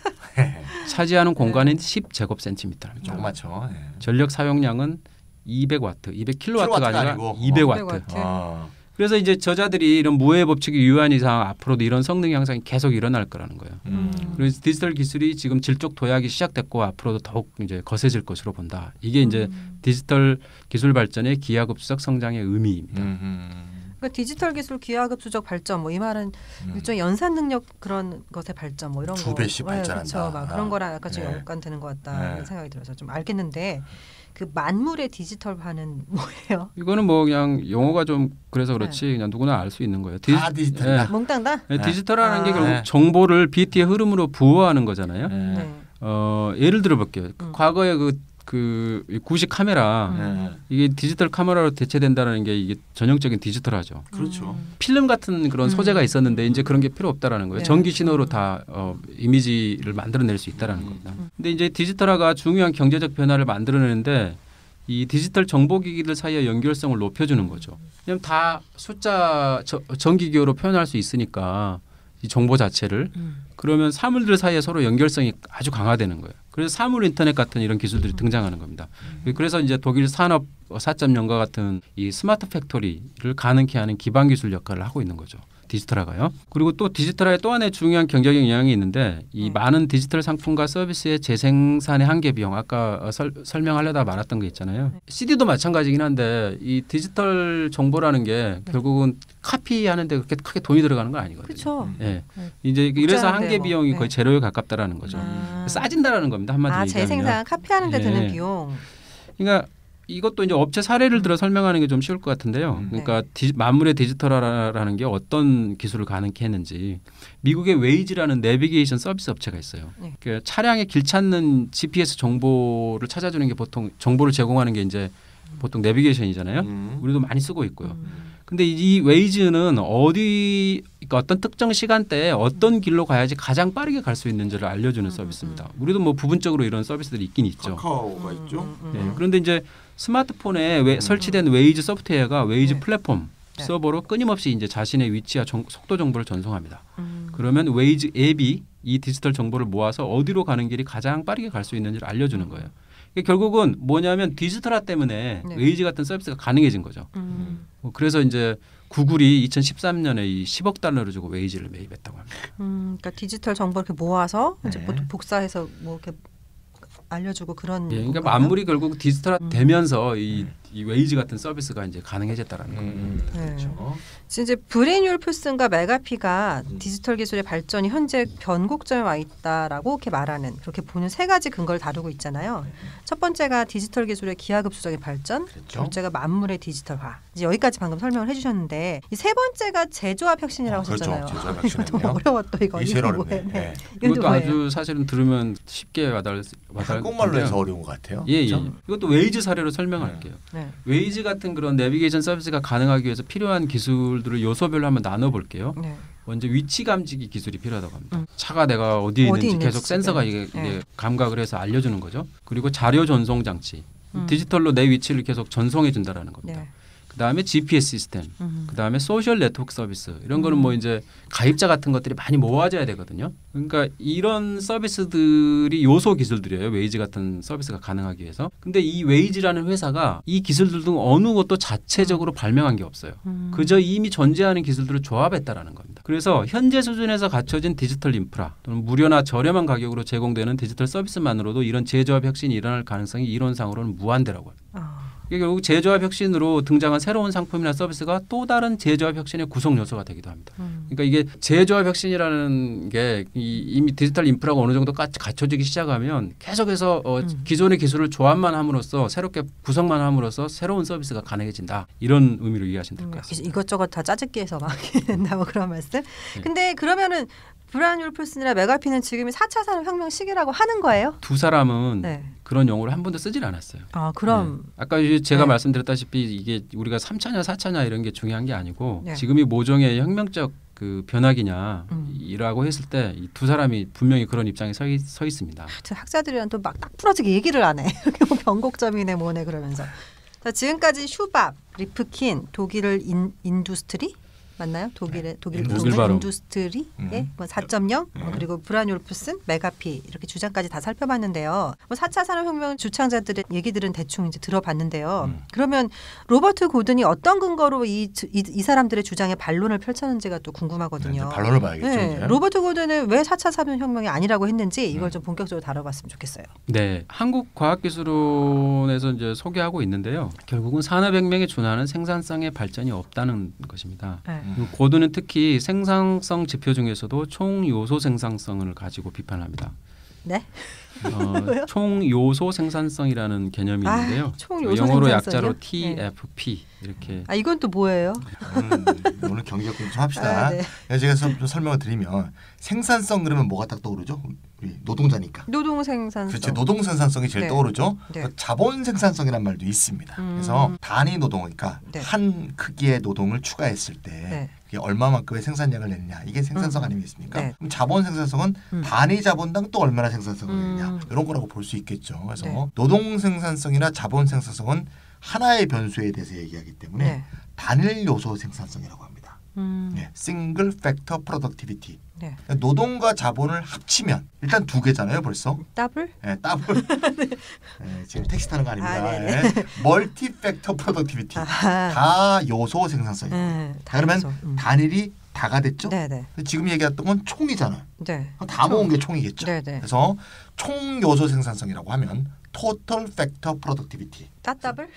차지하는 공간은 십 제곱센티미터입니다. 조그맣죠. 네. 전력 사용량은 이백 와트, 이백 킬로와트가 킬로와트가 아니라 아니고. 이백 어. 와트. 이백 와트. 아. 그래서 이제 저자들이 이런 무해 법칙이 유효한 이상 앞으로도 이런 성능 향상이 계속 일어날 거라는 거예요. 음. 그래서 디지털 기술이 지금 질적 도약이 시작됐고 앞으로도 더욱 이제 거세질 것으로 본다. 이게 이제 음. 디지털 기술 발전의 기하급수적 성장의 의미입니다. 음. 그러니까 디지털 기술 기하급수적 발전 뭐 이 말은 음. 일종의 연산 능력 그런 것의 발전 뭐 이런 두 거. 배씩 네, 발전한다. 그렇죠. 막 그런 거랑 약간 좀 네. 연관되는 것 같다 네. 생각이 들어서 좀 알겠는데 그 만물의 디지털화는 뭐예요? 이거는 뭐 그냥 용어가 좀 그래서 그렇지 그냥 누구나 알 수 있는 거예요. 디지, 다 디지털이다. 예. 몽땅다? 예, 네. 디지털이라는 게 아. 결국 네. 정보를 비트의 흐름으로 부호하는 거잖아요. 네. 네. 어, 예를 들어 볼게요. 음. 과거에 그, 그 구식 카메라 네. 이게 디지털 카메라로 대체된다는 게 이게 전형적인 디지털하죠. 그렇죠. 음. 필름 같은 그런 음. 소재가 있었는데 이제 그런 게 필요 없다라는 거예요. 네. 전기 신호로 다 어, 이미지를 만들어낼 수 있다라는 음. 겁니다. 근데 이제 디지털화가 중요한 경제적 변화를 만들어내는데 이 디지털 정보기기들 사이의 연결성을 높여주는 거죠. 왜냐하면 다 숫자 저, 전기기호로 표현할 수 있으니까 이 정보 자체를 음. 그러면 사물들 사이에 서로 연결성이 아주 강화되는 거예요. 그래서 사물 인터넷 같은 이런 기술들이 등장하는 겁니다. 그래서 이제 독일 산업 사 점 영과 같은 이 스마트 팩토리를 가능케 하는 기반 기술 역할을 하고 있는 거죠. 디지털화가요. 그리고 또 디지털화의 또 하나의 중요한 경제적 영향이 있는데 이 음. 많은 디지털 상품과 서비스의 재생산의 한계 비용 아까 설, 설명하려다 말았던 게 있잖아요. 씨디도 마찬가지긴 한데 이 디지털 정보라는 게 결국은 카피하는데 그렇게 크게 돈이 들어가는 건 아니거든요. 그렇죠. 예. 네. 이제 이래서 복잡한데 한계 뭐. 비용이 네. 거의 제로에 가깝다라는 거죠. 아. 싸진다라는 겁니다. 한마디로 아 얘기하면. 재생산 카피하는 데 드는 예. 비용. 그러니까 이것도 이제 업체 사례를 들어 설명하는 게 좀 쉬울 것 같은데요. 음. 그러니까 디, 만물의 디지털화라는 게 어떤 기술을 가능케 했는지 미국의 웨이즈라는 내비게이션 서비스 업체가 있어요. 네. 그 차량의 길 찾는 지피에스 정보를 찾아주는 게 보통 정보를 제공하는 게 이제 보통 내비게이션이잖아요. 음. 우리도 많이 쓰고 있고요. 음. 근데 이 웨이즈는 어디 그러니까 어떤 특정 시간대에 어떤 길로 가야지 가장 빠르게 갈 수 있는지를 알려주는 음, 서비스입니다. 우리도 뭐 부분적으로 이런 서비스들이 있긴 있죠. 카카오가 음, 있죠. 음, 음, 네, 음. 그런데 이제 스마트폰에 웨, 설치된 웨이즈 소프트웨어가 웨이즈 네. 플랫폼 네. 서버로 끊임없이 이제 자신의 위치와 정, 속도 정보를 전송합니다. 음. 그러면 웨이즈 앱이 이 디지털 정보를 모아서 어디로 가는 길이 가장 빠르게 갈 수 있는지를 알려주는 거예요. 이게 결국은 뭐냐면 디지털화 때문에 네. 웨이즈 같은 서비스가 가능해진 거죠. 음. 뭐 그래서 이제 구글이 이천십삼 년에 이 십억 달러를 주고 웨이즈를 매입했다고 합니다. 음, 그러니까 디지털 정보를 이렇게 모아서 이제 네. 보통 복사해서 뭐 이렇게 알려주고 그런. 예, 그러니까 건가요? 만물이 결국 디지털화 음. 되면서 이, 이 웨이즈 같은 서비스가 이제 가능해졌다라는 거예요. 음. 네. 그렇죠. 이제 브레인율프슨과 메가피가 음. 디지털 기술의 발전이 현재 변곡점에 와 있다라고 이렇게 말하는 그렇게 보는 세 가지 근거를 다루고 있잖아요. 첫 번째가 디지털 기술의 기하급수적인 발전, 두 그렇죠. 번째가 만물의 디지털화. 이제 여기까지 방금 설명을 해주셨는데 이 세 번째가 제조업 혁신이라고 어, 그렇죠. 하셨잖아요. 제조업 이거 좀 혁신이네요. 어려워 또 이거. 이 제일 이거 어렵네. 뭐예요? 네. 이건 또 이것도 뭐예요? 아주 사실은 들으면 쉽게 와닿을 와닿을 한국말로 텐데요. 해서 어려운 것 같아요. 예, 예. 그렇죠? 이것도 웨이즈 사례로 설명할게요. 네. 웨이즈 같은 그런 내비게이션 서비스가 가능하기 위해서 필요한 기술들을 요소별로 한번 나눠볼게요. 네. 먼저 위치 감지기 기술이 필요하다고 합니다. 음. 차가 내가 어디에 어디 있는지 있는지 계속 센서가 네. 이게, 네. 이게 감각을 해서 알려주는 거죠. 그리고 자료 전송 장치, 음. 디지털로 내 위치를 계속 전송해 준다라는 겁니다. 네. 그다음에 지피에스 시스템, 음. 그다음에 소셜 네트워크 서비스 이런 거는 음. 뭐 이제 가입자 같은 것들이 많이 모아져야 되거든요. 그러니까 이런 서비스들이 요소 기술들이에요. 웨이즈 같은 서비스가 가능하기 위해서. 근데 이 웨이즈라는 회사가 이 기술들 등 어느 것도 자체적으로 발명한 게 없어요. 음. 그저 이미 존재하는 기술들을 조합했다라는 겁니다. 그래서 현재 수준에서 갖춰진 디지털 인프라 또는 무료나 저렴한 가격으로 제공되는 디지털 서비스만으로도 이런 제조업 혁신이 일어날 가능성이 이론상으로는 무한대라고 합니다. 아. 이게 결국 제조업 혁신으로 등장한 새로운 상품이나 서비스가 또 다른 제조업 혁신의 구성 요소가 되기도 합니다. 음. 그러니까 이게 제조업 혁신이라는 게 이, 이미 디지털 인프라가 어느 정도 갖춰지기 시작하면 계속해서 어, 음. 기존의 기술을 조합만 함으로써 새롭게 구성만 함으로써 새로운 서비스가 가능해진다. 이런 의미로 이해하시면 될 것 같습니다. 이것저것 다 짜집기 해서 막 된다 뭐 그런 말씀. 네. 근데 그러면은 브라이언 율프슨이나 메가피는 지금이 사 차 산업혁명 시기라고 하는 거예요? 두 사람은 네. 그런 용어를 한 번도 쓰질 않았어요. 아 그럼 네. 아까 제가 네. 말씀드렸다시피 이게 우리가 삼 차냐 사 차냐 이런 게 중요한 게 아니고 네. 지금이 모종의 혁명적 그 변화기냐라고 음. 했을 때 이 두 사람이 분명히 그런 입장에 서, 있, 서 있습니다. 학자들이랑 또 막 딱 부러지게 얘기를 안 해. 뭐 변곡점이네 뭐네 그러면서. 자 지금까지 슈밥, 리프킨, 독일을 인, 인두스트리 맞나요? 독일의 독일 독일 발음. 인두스트리의 음. 뭐 사 점 영 뭐 그리고 브라이언 율프슨, 메가피 이렇게 주장까지 다 살펴봤는데요. 뭐 사 차 산업혁명 주창자들의 얘기들은 대충 이제 들어봤는데요. 음. 그러면 로버트 고든이 어떤 근거로 이, 이, 이 사람들의 주장에 반론을 펼쳤는지가 또 네, 궁금하거든요. 이제 반론을 봐야겠죠. 네, 이제. 로버트 고든은 왜 사 차 산업혁명이 아니라고 했는지 이걸 음. 좀 본격적으로 다뤄봤으면 좋겠어요. 네, 한국과학기술원에서 이제 소개하고 있는데요. 결국은 산업혁명에 준하는 생산성의 발전이 없다는 것입니다. 네. 음. 고든은 특히 생산성 지표 중에서도 총 요소 생산성을 가지고 비판합니다. 네? 어, 총 요소 생산성이라는 개념이 아, 있는데요. 총 요소 영어로 생산성이요? 약자로 티 에프 피 이렇게. 아 이건 또 뭐예요? 오늘, 오늘 경제 공부 좀 합시다. 아, 네. 제가 좀 설명을 드리면 생산성 그러면 뭐가 딱 떠오르죠? 우리 노동자니까. 노동 생산성. 그렇지. 노동 생산성이 제일 네. 떠오르죠. 네. 그 자본 생산성이란 말도 있습니다. 음. 그래서 단위 노동, 그러니까 네. 한 크기의 노동을 추가했을 때 네. 그게 얼마만큼의 생산량을 내느냐 이게 생산성 음. 아니겠습니까? 네. 그럼 자본 생산성은 음. 단위 자본당 또 얼마나 생산성을 음. 내느냐 이런 거라고 볼 수 있겠죠. 그래서 네. 노동 생산성이나 자본 생산성은 하나의 변수에 대해서 얘기하기 때문에 네. 단일 요소 생산성이라고 합니다. 음. 네. Single Factor Productivity. 네. 노동과 자본을 합치면 일단 두 개잖아요, 벌써. 더블? 네, 더블. 네, 지금 택시 타는 거 아닙니다. 아, 네네. 네. 멀티 팩터 프로덕티비티. 아하. 다 요소 생산성이에요. 네. 그러면 요소. 음. 단일이 다가 됐죠? 네네. 지금 얘기했던 건 총이잖아요. 네. 다 모은 게 총이겠죠. 네네. 그래서 총 요소 생산성이라고 하면 Total Factor Productivity. 따더블?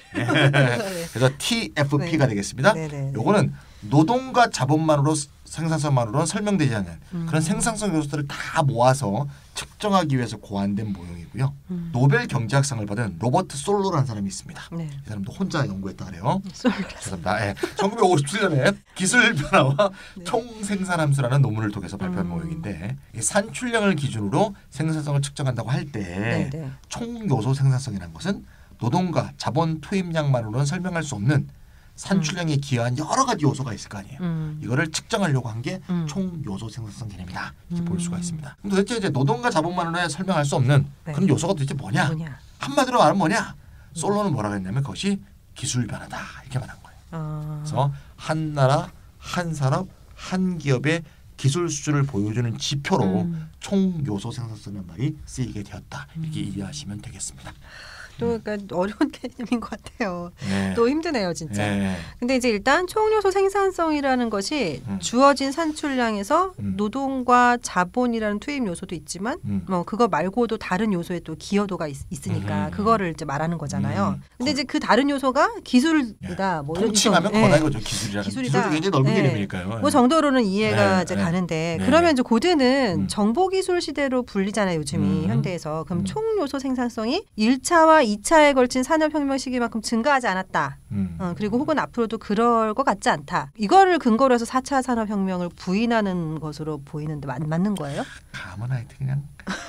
그래서 티 에프 피가 네. 되겠습니다. 네네. 요거는 노동과 자본만으로 생산성만으로는 설명되지 않는 음. 그런 생산성 요소들을 다 모아서 측정하기 위해서 고안된 모형이고요. 음. 노벨 경제학상을 받은 로버트 솔로라는 사람이 있습니다. 네. 이 사람도 혼자 연구했다 그래요. 솔. 죄송합니다. 예. 천구백오십칠 년에 기술 변화와 네. 총생산함수라는 논문을 통해서 발표한 음. 모형인데 이 산출량을 기준으로 생산성을 측정한다고 할 때 네네. 총 요소 생산성이라는 것은 노동과 자본 투입량만으로는 설명할 수 없는 산출량에 기여한 여러 가지 요소가 있을 거 아니에요. 음. 이거를 측정하려고 한 게 음. 총 요소 생산성 개념이다. 이렇게 음. 볼 수가 있습니다. 그럼 도대체 이제 노동과 자본만으로는 설명할 수 없는 네. 그런 요소가 도대체 뭐냐? 뭐냐? 한마디로 말하면 뭐냐? 솔로는 뭐라고 했냐면 그것이 기술 변화다. 이렇게 말한 거예요. 아. 그래서 한 나라, 한 산업, 한 기업의 기술 수준을 보여주는 지표로 음. 총 요소 생산성이라는 말이 쓰이게 되었다. 이렇게 이해하시면 되겠습니다. 또 그러니까 어려운 개념인 것 같아요. 네. 또 힘드네요, 진짜. 네. 근데 이제 일단 총요소 생산성이라는 것이 음. 주어진 산출량에서 음. 노동과 자본이라는 투입 요소도 있지만 음. 뭐 그거 말고도 다른 요소에 또 기여도가 있, 으니까 음. 그거를 이제 말하는 거잖아요. 음. 근데 이제 그 다른 요소가 기술이다. 뭐 이런 통칭하면 좀, 권한 예. 거죠. 기술이라는 기술이다. 기술도 굉장히 넓은 네. 개념이니까요. 뭐 정도로는 이해가 네, 이제 네. 가는데 네, 그러면 네. 이제 고든은 음. 정보기술 시대로 불리잖아요. 요즘이 음. 현대에서. 그럼 음. 총요소 생산성이 일 차와 이 차에 걸친 산업혁명 시기만큼 증가하지 않았다. 음. 어, 그리고 혹은 앞으로도 그럴 것 같지 않다. 이거를 근거로 해서 사 차 산업혁명을 부인하는 것으로 보이는데 맞, 맞는 거예요? 감은 하여튼 그냥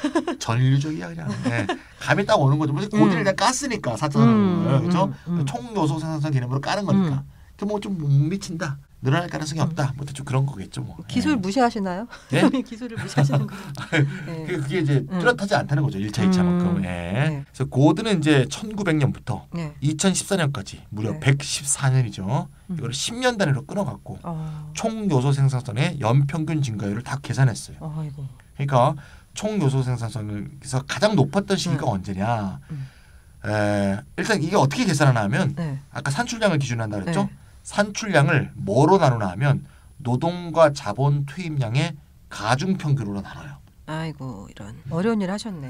전류적이야 그냥. 네. 감이 딱 오는 거죠. 고들을 음. 그냥 깠으니까 사차 음, 산업을 그렇죠. 음, 음. 총 요소 생산성 개념으로 까는 거니까. 음. 그 뭐 좀 못 미친다. 늘어날 가능성이 없다. 뭐 대충 그런 거겠죠. 뭐. 기술 예. 무시하시나요? 네? 기술을 무시하시는 거예요. 네. 그게, 그게 이제 음. 뚜렷하지 않다는 거죠. 일 차, 이 차만큼. 음. 예. 네. 그래서 고든은 이제 천구백 년부터 네. 이천십사 년까지 무려 네. 백십사 년이죠. 음. 이거를 십 년 단위로 끊어갖고 어. 총 요소 생산성의 연평균 증가율을 다 계산했어요. 어, 이거. 그러니까 총 요소 생산성에서 가장 높았던 시기가 음. 언제냐? 음. 에, 일단 이게 어떻게 계산하나 하면 네. 아까 산출량을 기준으로 한다 그랬죠? 네. 산출량을 뭐로 나누나 하면 노동과 자본 투입량의 가중 평균으로 나눠요. 아이고 이런 어려운 일 하셨네.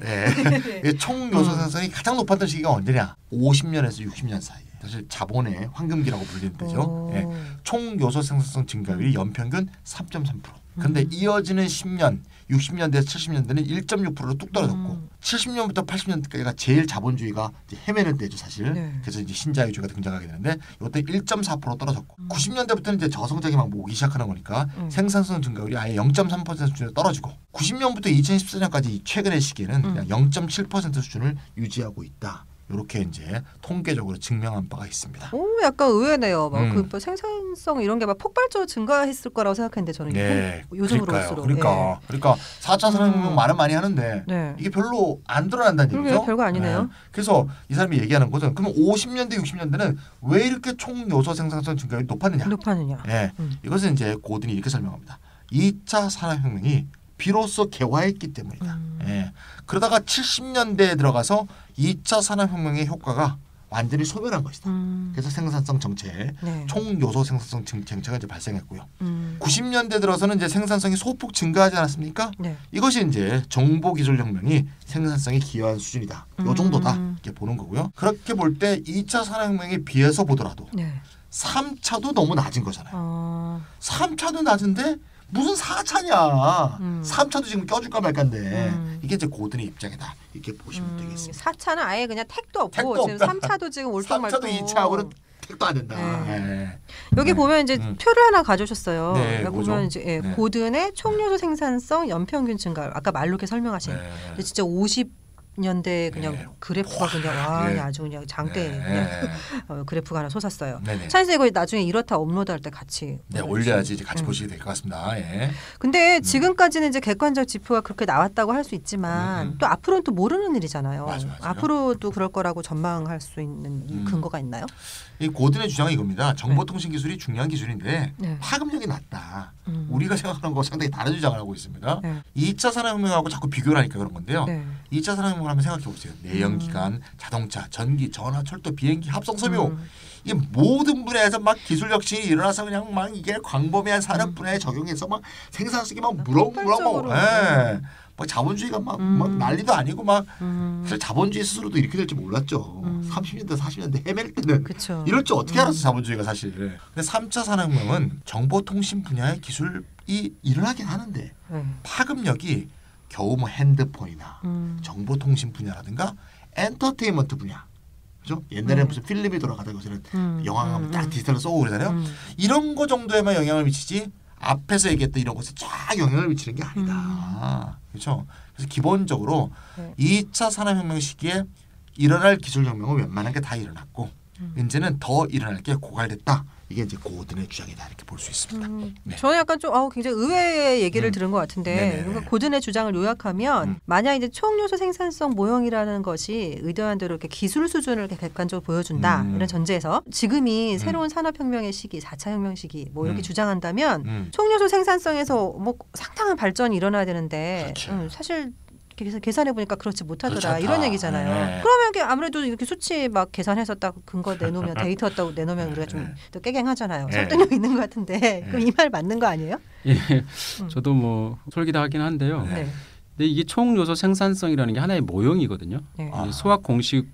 네. 총 요소 생산성이 음. 가장 높았던 시기가 언제냐? 오십 년에서 육십 년 사이에. 사실 자본의 황금기라고 불리는 데죠. 네. 총 요소 생산성 증가율이 연평균 삼 점 삼 퍼센트. 근데 음. 이어지는 십 년, 육십 년대, 칠십 년대는 일 점 육 퍼센트로 뚝 떨어졌고 음. 칠십 년부터 팔십 년대까지가 제일 자본주의가 이제 헤매는 때죠, 사실. 네. 그래서 이제 신자유주의가 등장하게 되는데 이때 일 점 사 퍼센트 떨어졌고 음. 구십 년대부터는 이제 저성장이 막 오기 시작하는 거니까 음. 생산성 증가율이 아예 영 점 삼 퍼센트 수준으로 떨어지고 구십 년부터 이천십사 년까지 최근의 시기에는 음. 그냥 영 점 칠 퍼센트 수준을 유지하고 있다. 이렇게 이제 통계적으로 증명한 바가 있습니다. 오, 약간 의외네요. 막 음. 그 생산성 이런 게 막 폭발적으로 증가했을 거라고 생각했는데 저는 네, 요즘으로서로. 그러니까, 네. 그러니까 사 차 산업혁명 음. 말은 많이 하는데 네. 이게 별로 안 드러난다는 그러게요, 얘기죠. 별거 아니네요. 네. 그래서 이 사람이 얘기하는 것은 그럼 오십 년대, 육십 년대는 왜 이렇게 총 요소 생산성 증가율이 높았느냐? 높았느냐? 네, 음. 이것은 이제 고든이 이렇게 설명합니다. 이 차 산업혁명이 비로소 개화했기 때문이다. 음. 예. 그러다가 칠십 년대에 들어가서 이 차 산업혁명의 효과가 완전히 소멸한 것이다. 음. 그래서 생산성 정책, 네. 총 요소 생산성 정책가 이제 발생했고요. 음. 구십 년대 들어서는 이제 생산성이 소폭 증가하지 않았습니까? 네. 이것이 이제 정보기술혁명이 생산성에 기여한 수준이다. 음. 요 정도다 이렇게 보는 거고요. 그렇게 볼 때 이 차 산업혁명에 비해서 보더라도 네. 삼 차도 너무 낮은 거잖아요. 어. 삼 차도 낮은데 무슨 사 차냐. 음. 삼 차도 지금 껴줄까 말까인데 음. 이게 이제 고든의 입장이다. 이렇게 보시면 음. 되겠습니다. 사 차는 아예 그냥 택도 없고 택도 지금 삼 차도 지금 올동말동. 삼 차도 이 차하고는 택도 안 된다. 네. 네. 여기 네. 보면 이제 음. 표를 하나 가져오셨어요. 네, 여기 보면 이제 예, 네. 고든의 총요소 생산성 연평균 증가율. 아까 말로 이렇게 설명하신. 네. 진짜 오십 년대 그냥 네. 그래프가 그냥 와 네. 아주 그냥 장대 네. 그냥 어, 그래프가 하나 솟았어요. 찬스 이거 나중에 이렇다 업로드할 때 같이 네 올려야지 이제 같이 음. 보시게 될 것 같습니다. 예. 근데 음. 지금까지는 이제 객관적 지표가 그렇게 나왔다고 할 수 있지만 음. 또 앞으로는 또 모르는 일이잖아요. 맞아, 앞으로도 그럴 거라고 전망할 수 있는 음. 근거가 있나요? 이 고든의 주장은 이겁니다. 정보통신 기술이 중요한 기술인데 네. 파급력이 낮다. 음. 우리가 생각하는 것과 상당히 다른 주장을 하고 있습니다. 네. 이 차 산업혁명하고 자꾸 비교를 하니까 그런 건데요. 네. 이 차 산업혁명을 한번 생각해 보세요. 내연기관, 음. 자동차, 전기, 전화, 철도, 비행기, 합성 섬유 음. 이게 모든 분야에서 막 기술 혁신이 일어나서 그냥 막 이게 광범위한 산업 분야에 적용해서 막 생산성이 막 무럭무럭 막 막 자본주의가 막, 음. 막 난리도 아니고 막 음. 사실 자본주의 스스로도 이렇게 될지 몰랐죠. 음. 삼십 년대 사십 년대 헤맬 때는 그쵸. 이럴 줄 어떻게 음. 알았어 자본주의가 사실. 근데 삼 차 산업혁명은 정보통신 분야의 기술이 일어나긴 하는데 음. 파급력이 겨우 뭐 핸드폰이나 음. 정보통신 분야라든가 엔터테인먼트 분야. 그죠? 옛날에는 음. 무슨 필름이 돌아가다가 요새는 음. 영화가 음. 딱 디지털로 쏘고 그러잖아요. 음. 이런 거 정도에만 영향을 미치지 앞에서 얘기했던 이런 것에 쫙 영향을 미치는 게 아니다. 음. 그렇죠? 그래서 기본적으로 네. 이 차 산업혁명 시기에 일어날 기술혁명은 웬만한 게 다 일어났고 음. 이제는 더 일어날 게 고갈됐다. 이게 이제 고든의 주장이다 이렇게 볼 수 있습니다. 음, 네. 저는 약간 좀 아우 굉장히 의외의 얘기를 음. 들은 것 같은데 그러니까 고든의 주장을 요약하면 음. 만약 이제 총요소 생산성 모형이라는 것이 의도한 대로 이렇게 기술 수준을 이렇게 객관적으로 보여준다 음. 이런 전제에서 지금이 음. 새로운 산업혁명의 시기, 사 차 혁명 시기 뭐 이렇게 음. 주장한다면 음. 총요소 생산성에서 뭐 상당한 발전이 일어나야 되는데 그렇죠. 음, 사실 그래서 계산해 보니까 그렇지 못하더라 이런 얘기잖아요. 네. 그러면 이게 아무래도 이렇게 수치 막 계산해서 딱 근거 내놓으면 데이터 딱 내놓으면 우리가 좀 또 깨갱하잖아요. 네. 설득력 있는 것 같은데 네. 그럼 이 말 맞는 거 아니에요? 예, 음. 저도 뭐 솔깃하긴 한데요. 네. 근데 이게 총 요소 생산성이라는 게 하나의 모형이거든요. 네. 아. 수학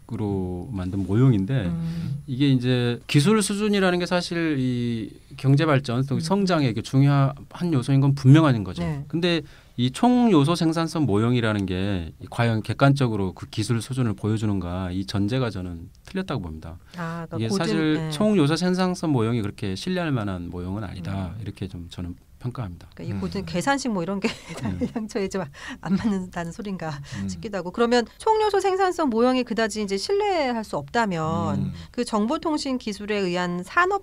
공식으로 만든 모형인데 음. 이게 이제 기술 수준이라는 게 사실 이 경제 발전, 또 성장의 중요한 요소인 건 분명한 거죠. 네. 근데 이 총 요소 생산성 모형이라는 게 과연 객관적으로 그 기술 수준을 보여주는가 이 전제가 저는 틀렸다고 봅니다. 아, 그러니까 이게 고든, 사실 네. 총 요소 생산성 모형이 그렇게 신뢰할 만한 모형은 아니다. 음. 이렇게 좀 저는 평가합니다. 그러니까 이 고든 음. 계산식 뭐 이런 게 저희 좀 안 맞는다는 소린가 음. 싶기도 하고 그러면 총요소 생산성 모형이 그다지 이제 신뢰할 수 없다면 음. 그 정보통신 기술에 의한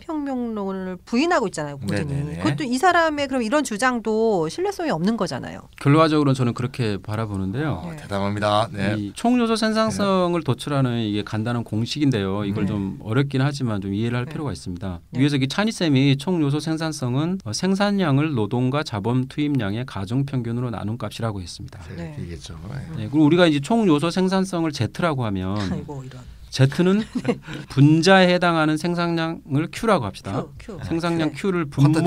산업혁명론을 부인하고 있잖아요. 고든이. 네네네. 그것도 이 사람의 그럼 이런 주장도 신뢰성이 없는 거잖아요. 결과적으로는 저는 그렇게 바라보는데요. 네. 대단합니다. 네. 이 총요소 생산성을 네. 도출하는 이게 간단한 공식인데요. 이걸 네. 좀 어렵긴 하지만 좀 이해를 할 네. 필요가 있습니다. 네. 위에서 이 차니 쌤이 총요소 생산성은 생산량을 노동과 자본 투입량의 가중 평균으로 나눈 값이라고 했습니다. 네. 이겠죠. 네. 그리고 우리가 이제 총 요소 생산성을 Z라고 하면 아이고, 이런. Z는 분자에 해당하는 생산량을 Q라고 합시다. Q, Q. 생산량 네. Q를 분모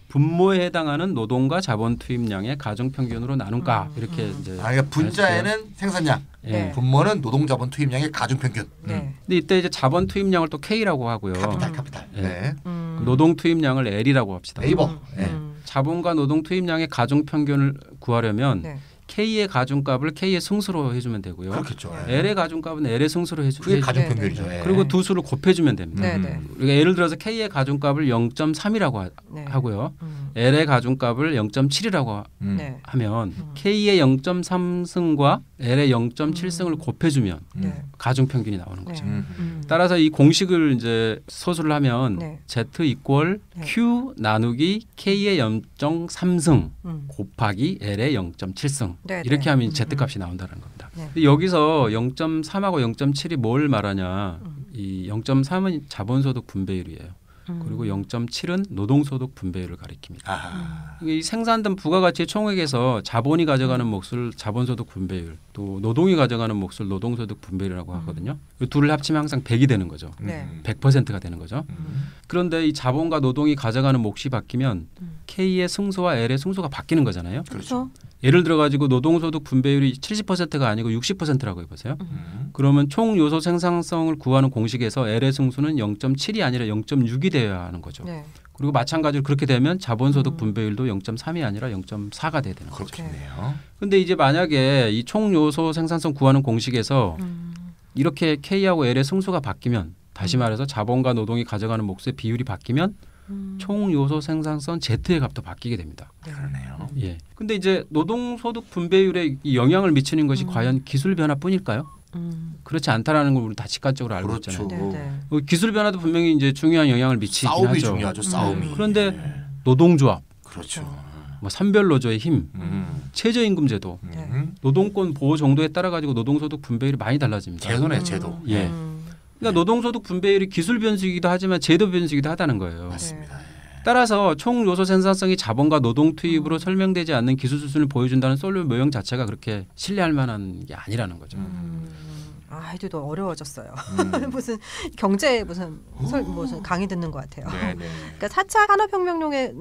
분모에 해당하는 노동과 자본 투입량의 가중 평균으로 나눈가 음, 이렇게 음. 이제 아, 그러니까 분자에는 생산량, 네. 분모는 노동자본 투입량의 가중평균. 네. 음. 근데 이때 이제 자본 투입량을 또 K라고 하고요. 카피탈, 카피탈. 네. 네. 음. 노동 투입량을 L이라고 합시다. 네이버. 음. 네. 음. 자본과 노동 투입량의 가중 평균을 구하려면 네. K의 가중값을 K의 승수로 해주면 되고요. 그렇겠죠. L의 가중값은 L의 승수로 해주, 그게 해주 가중평균이죠. 네, 네. 예. 그리고 두 수를 곱해주면 됩니다. 네, 음. 네. 그러니까 예를 들어서 K의 가중값을 영 점 삼이라고 하, 네. 하고요. 음. L의 가중값을 영 점 칠이라고 음. 네. 하면 음. K의 영 점 삼 승과 L의 영 점 칠 승을 음. 곱해주면 음. 네. 가중 평균이 나오는 거죠. 네. 음. 음. 따라서 이 공식을 이제 소수를 하면 네. Z 이퀄 네. Q 나누기 K의 영 점 삼 승 음. 곱하기 L의 영 점 칠 승 네, 이렇게 네. 하면 음, Z 음. 값이 나온다는 겁니다. 네. 근데 여기서 영 점 삼하고 영 점 칠이 뭘 말하냐? 음. 이 영 점 삼은 자본소득 분배율이에요. 음. 그리고 영 점 칠은 노동소득 분배율을 가리킵니다. 아. 이 생산된 부가가치의 총액에서 자본이 가져가는 몫을 자본소득 분배율, 또 노동이 가져가는 몫을 노동소득 분배율이라고 하거든요. 이 둘을 합치면 항상 백이 되는 거죠. 네. 음. 백 퍼센트가 되는 거죠. 음. 그런데 이 자본과 노동이 가져가는 몫이 바뀌면 음. K의 승수와 L의 승수가 바뀌는 거잖아요. 그렇죠. 예를 들어 가지고 노동소득 분배율이 칠십 퍼센트가 아니고 육십 퍼센트라고 해보세요. 음. 그러면 총 요소 생산성을 구하는 공식에서 L의 승수는 영 점 칠이 아니라 영 점 육이 되어야 하는 거죠. 네. 그리고 마찬가지로 그렇게 되면 자본소득 음. 분배율도 영 점 삼이 아니라 영 점 사가 돼야 되는 거죠. 그렇겠네요. 근데 이제 만약에 이 총 요소 생산성 구하는 공식에서 음. 이렇게 K하고 L의 승수가 바뀌면 다시 음. 말해서 자본과 노동이 가져가는 몫의 비율이 바뀌면 음. 총 요소 생산성 Z의 값도 바뀌게 됩니다. 네. 그러네요. 예. 근데 이제 노동소득 분배율에 이 영향을 미치는 것이 음. 과연 기술 변화뿐일까요? 음. 그렇지 않다라는 걸 우리 다 직관적으로 알고 그렇죠. 있잖아요. 네, 네. 어, 기술 변화도 분명히 이제 중요한 영향을 미치긴 싸움이 하죠. 중요하죠. 싸움이. 음. 그런데 네. 노동조합, 그렇죠. 뭐 산별노조의 힘, 음. 최저임금제도, 음. 노동권 보호 정도에 따라 가지고 노동소득 분배율이 많이 달라집니다. 제도네 제도. 예. 음. 그러니까 노동소득 분배율이 기술 변수이기도 하지만 제도 변수이기도 하다는 거예요. 맞습니다. 따라서 총 요소 생산성이 자본과 노동 투입으로 음. 설명되지 않는 기술 수준을 보여준다는 솔로 모형 자체가 그렇게 신뢰할 만한 게 아니라는 거죠. 음. 아, 해도 어려워졌어요. 음. 무슨 경제 무슨 설, 무슨 강의 듣는 것 같아요. 네네. 그러니까 사 차 산업혁명론에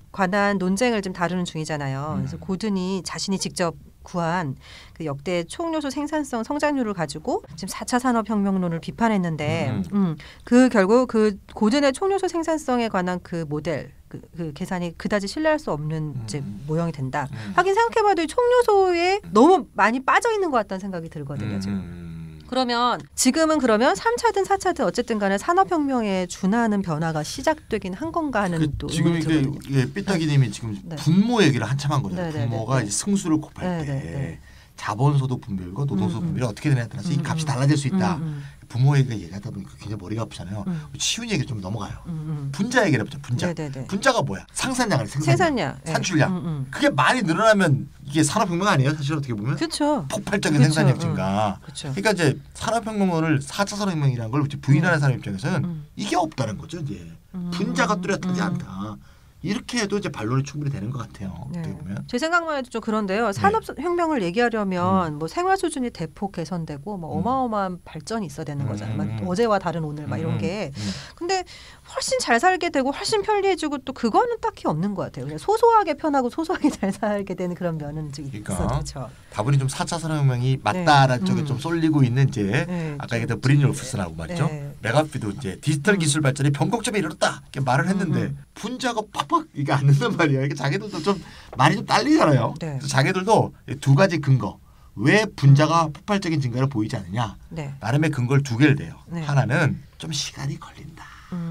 관한 논쟁을 지금 다루는 중이잖아요. 음. 그래서 고든이 자신이 직접 구한 그 역대 총요소 생산성 성장률을 가지고 지금 사 차 산업혁명론을 비판했는데 음. 음, 그 결국 그 고든의 총요소 생산성에 관한 그 모델 그, 그 계산이 그다지 신뢰할 수 없는 이제 음. 모형이 된다. 음. 하긴 생각해봐도 이 총요소에 너무 많이 빠져 있는 것 같다는 생각이 들거든요. 지금. 음. 그러면 지금은 그러면 삼 차든 사 차든 어쨌든 간에 산업혁명에 준하는 변화가 시작되긴 한 건가 하는 그 또 지금 의문이 이게, 들거든요. 이게 삐딱이님이 지금 네. 분모 얘기를 한참 한 거잖아요. 네, 네, 분모가 네, 네. 이제 승수를 곱할 네, 때 네, 네. 자본소득 분배율과 노동소득 음, 음. 분배율이 어떻게 되냐에 따라서 이 음, 값이 음. 달라질 수 있다. 음, 음. 부모 얘기가 얘기하다 보니까 굉장히 머리가 아프잖아요. 음. 쉬운 얘기 좀 넘어가요. 음, 음. 분자 얘기를 해보자. 분자. 네네네. 분자가 뭐야? 상산량을 생산량. 생산량, 네. 산출량. 음, 음. 그게 많이 늘어나면 이게 산업혁명 아니에요? 사실 어떻게 보면 그렇죠. 폭발적인 그쵸, 생산력 음. 증가. 그렇죠. 그러니까 이제 산업혁명론을 사 차 산업혁명이라는 걸 부인하는 음. 사람 입장에서는 음. 이게 없다는 거죠. 이제 음. 분자가 뚜렷하지 음. 않다. 이렇게 해도 이제 반론이 충분히 되는 것 같아요. 어떻게 네. 보면. 제 생각만 해도 좀 그런데요. 산업혁명을 얘기하려면 뭐 생활 수준이 대폭 개선되고 뭐 음. 어마어마한 발전이 있어야 되는 거잖아요. 막 음. 어제와 다른 오늘 막 이런 음. 게. 음. 근데 훨씬 잘 살게 되고 훨씬 편리해지고 또 그거는 딱히 없는 것 같아요. 그냥 소소하게 편하고 소소하게 잘 살게 되는 그런 면은 좀 그러니까. 있어요. 그렇죠. 다분히 좀 사 차 산업혁명이 맞다라는 네. 쪽에 음. 좀 쏠리고 있는 이제 네, 아까 좀- 얘기했던 브리니 올프슨하고 말이죠. 네. 메가피도 이제 디지털 음. 기술 발전이 변곡점에 이르렀다 이렇게 말을 했는데 음, 음. 분자가 팍팍 이게 안 된단 말이에요. 이게 자기들도 좀 말이 좀 딸리잖아요. 네. 그래서 자기들도 두 가지 근거 왜 분자가 폭발적인 증가를 보이지 않느냐 네. 나름의 근거를 두 개를 대요. 네. 하나는 좀 시간이 걸린다.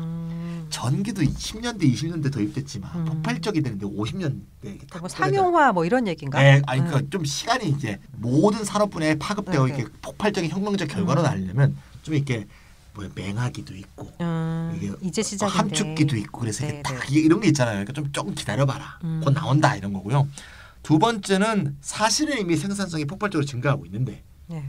음. 전기도 십 년대 이십 년대 도입됐지만 음. 폭발적이 되는데 오십 년대 뭐 상용화 뭐 이런 얘기인가? 네, 아니 음. 그러니까 좀 시간이 이제 모든 산업 분야에 파급되어 네, 네. 이렇게 폭발적인 혁명적 결과를 음. 날리려면 좀 이렇게 뭐 맹하기도 있고 음, 이게 이제 시작인데. 함축기도 있고 그래서 이게 네, 딱 네. 이게 이런 게 있잖아요. 그러니까 좀 조금 기다려봐라. 음. 곧 나온다 이런 거고요. 두 번째는 사실은 이미 생산성이 폭발적으로 증가하고 있는데 네.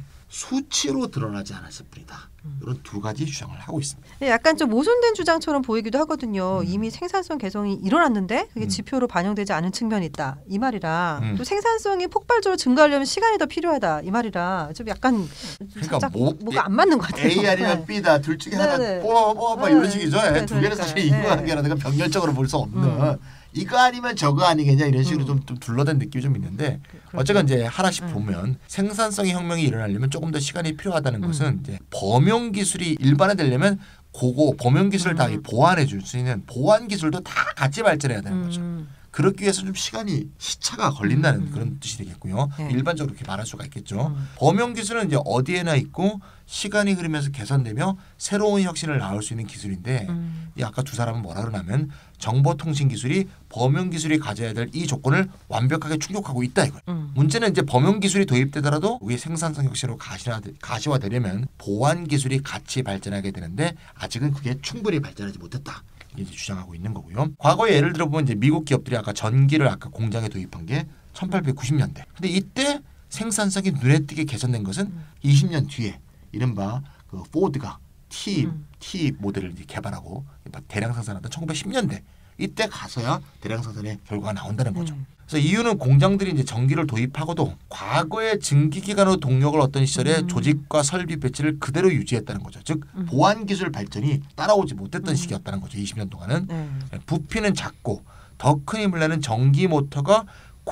수치로 드러나지 않았을 뿐이다. 음. 이런 두 가지 주장을 하고 있습니다. 약간 좀 모순된 주장처럼 보이기도 하거든요. 음. 이미 생산성 개선이 일어났는데 그게 음. 지표로 반영되지 않은 측면이 있다. 이 말이라 음. 또 생산성이 폭발적으로 증가하려면 시간이 더 필요하다. 이 말이라 좀 약간 그러니까 살짝 뭐- 뭐가 안 맞는 것 같아요. A아니면 네. B다 둘 중에 네, 하나 네. 뽑아 뽑아 네. 이런 식이죠. 예, 네, 두 개는 사실 그러니까요. 이거관계라든가 병렬적으로 볼 수 없는 음. 이거 아니면 저거 아니겠냐 이런 식으로 음. 좀, 좀 둘러댄 느낌이 좀 있는데 그렇죠. 어쨌건 이제 하나씩 음. 보면 생산성의 혁명이 일어나려면 조금 더 시간이 필요하다는 음. 것은 이제 범용 기술이 일반화되려면 그거 범용 기술을 음. 다 보완해 줄 수 있는 보완 기술도 다 같이 발전해야 되는 거죠. 음. 그렇기 위해서 좀 시간이 시차가 걸린다는 음. 그런 뜻이 되겠고요. 네. 일반적으로 그렇게 말할 수가 있겠죠. 음. 범용 기술은 이제 어디에나 있고 시간이 흐르면서 개선되며 새로운 혁신을 낳을 수 있는 기술인데 음. 이 아까 두 사람은 뭐라 그러냐면 정보통신 기술이 범용 기술이 가져야 될 이 조건을 완벽하게 충족하고 있다 이거예요. 음. 문제는 이제 범용 기술이 도입되더라도 우리 생산성 혁신으로 가시화, 가시화되려면 보완 기술이 같이 발전하게 되는데 아직은 그게 충분히 발전하지 못했다. 이제 주장하고 있는 거고요. 과거에 예를 들어 보면 이제 미국 기업들이 아까 전기를 아까 공장에 도입한 게 천팔백구십 년대. 근데 이때 생산성이 눈에 띄게 개선된 것은 음. 이십 년 뒤에 이른바 그 포드가 T 음. T 모델을 이제 개발하고 대량 생산하던 천구백십 년대 이때 가서야 대량 생산의 결과가 나온다는 거죠. 음. 그래서 이유는 공장들이 이제 전기를 도입하고도 과거의 증기기관으로 동력을 얻던 시절의 음. 조직과 설비 배치를 그대로 유지했다는 거죠. 즉 음. 보안 기술 발전이 따라오지 못했던 음. 시기였다는 거죠. 이십 년 동안은. 네. 부피는 작고 더 큰 힘을 내는 전기 모터가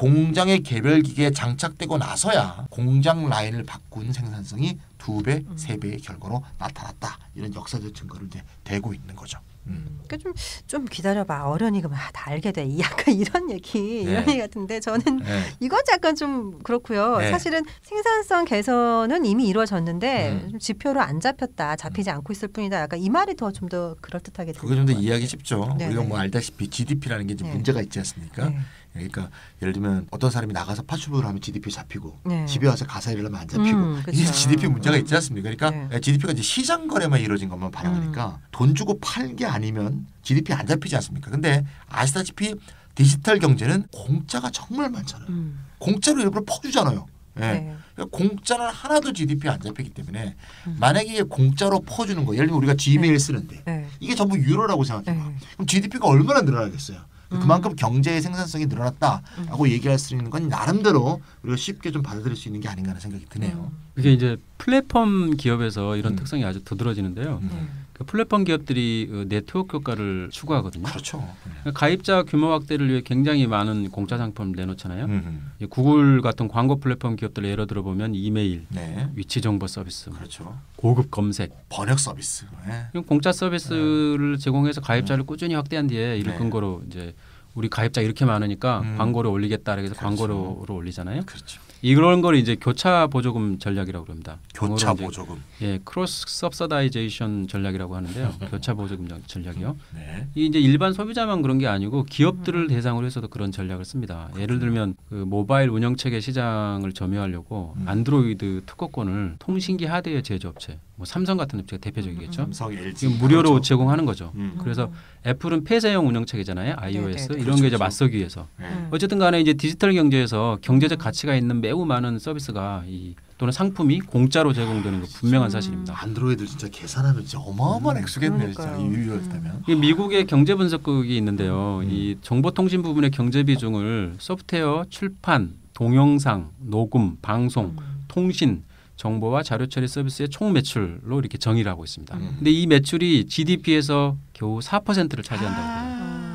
공장의 개별 기계에 장착되고 나서야 공장 라인을 바꾼 생산성이 두 배, 음. 세 배의 결과로 나타났다. 이런 역사적 증거를 이제 대고 있는 거죠. 음. 그러니까 좀, 좀 기다려봐. 어련히 그만 다 알게 돼. 이 약간 이런 얘기, 네. 이런 얘기 같은데 저는 네. 이건 약간 좀 그렇고요. 네. 사실은 생산성 개선은 이미 이루어졌는데 음. 좀 지표로 안 잡혔다, 잡히지 않고 있을 뿐이다. 약간 이 말이 더 좀 더 그럴듯하게 그거 좀 더 들리는 것 이해하기 쉽죠. 네, 우리가 네. 뭐 알다시피 지디피라는 게 이제 네. 문제가 있지 않습니까? 네. 그러니까 예를 들면 어떤 사람이 나가서 파출부를 하면 지디피 잡히고 네. 집에 와서 가사 일을 하면 안 잡히고 음, 이게 그쵸. 지디피 문제가 있지 않습니까? 그러니까 네. 지디피가 이제 시장 거래만 이루어진 것만 바라보니까 음. 돈 주고 팔 게 아니면 지디피 안 잡히지 않습니까? 근데 아시다시피 디지털 경제는 공짜가 정말 많잖아요. 음. 공짜로 일부러 퍼주잖아요. 예. 네. 그러니까 공짜는 하나도 지디피 안 잡히기 때문에 음. 만약에 이게 공짜로 퍼주는 거 예를 들면 우리가 지메일 네. 쓰는데 네. 이게 전부 유로라고 생각해봐. 네. 그럼 지디피가 얼마나 늘어나겠어요? 음. 그만큼 경제의 생산성이 늘어났다라고 얘기할 수 있는 건 나름대로 우리가 쉽게 좀 받아들일 수 있는 게 아닌가 하는 생각이 드네요. 그게 이제 플랫폼 기업에서 이런 음. 특성이 아주 두드러지는데요. 음. 네. 그 플랫폼 기업들이 그 네트워크 효과를 추구하거든요. 그렇죠. 그러니까 가입자 규모 확대를 위해 굉장히 많은 공짜 상품을 내놓잖아요. 음. 이 구글 같은 광고 플랫폼 기업들 예를 들어 보면 이메일, 네. 위치 정보 서비스, 그렇죠. 고급 검색, 번역 서비스. 네. 이런 공짜 서비스를 제공해서 가입자를 꾸준히 확대한 뒤에 이를 네. 근거로 이제 우리 가입자 이렇게 많으니까 음. 광고를 광고를 올리겠다 그래서 그렇죠. 광고를 올리잖아요. 그렇죠. 이런 걸 이제 교차 보조금 전략이라고 합니다. 교차 영어로 이제 보조금. 예, 크로스 서브시다이제이션 전략이라고 하는데요. 교차 보조금 전- 전략이요. 네. 이 이제 일반 소비자만 그런 게 아니고 기업들을 대상으로 해서도 그런 전략을 씁니다. 예를 들면 그 모바일 운영체계 시장을 점유하려고 음. 안드로이드 특허권을 통신기 하드웨어 제조업체, 뭐 삼성 같은 업체가 대표적이겠죠. 삼성, 엘지. 이거 무료로 그렇죠. 제공하는 거죠. 음. 그래서 애플은 폐쇄형 운영체계잖아요. 아이오에스 네, 네, 네. 이런 게 이제 그렇죠. 맞서기 위해서. 네. 음. 어쨌든 간에 이제 디지털 경제에서 경제적 가치가 있는 매우 많은 서비스가 이 또는 상품이 공짜로 제공되는 거 분명한 사실입니다. 안드로이드 진짜 계산하면 진짜 어마어마한 액수겠네요. 진짜 그러니까요. 이 유료였다면. 이 미국의 경제 분석국이 있는데요. 음. 이 정보통신 부분의 경제 비중을 소프트웨어, 출판, 동영상, 녹음, 방송, 음. 통신, 정보와 자료 처리 서비스의 총 매출로 이렇게 정의를 하고 있습니다. 음. 근데 이 매출이 지디피에서 겨우 사 퍼센트를 차지한다고 해요.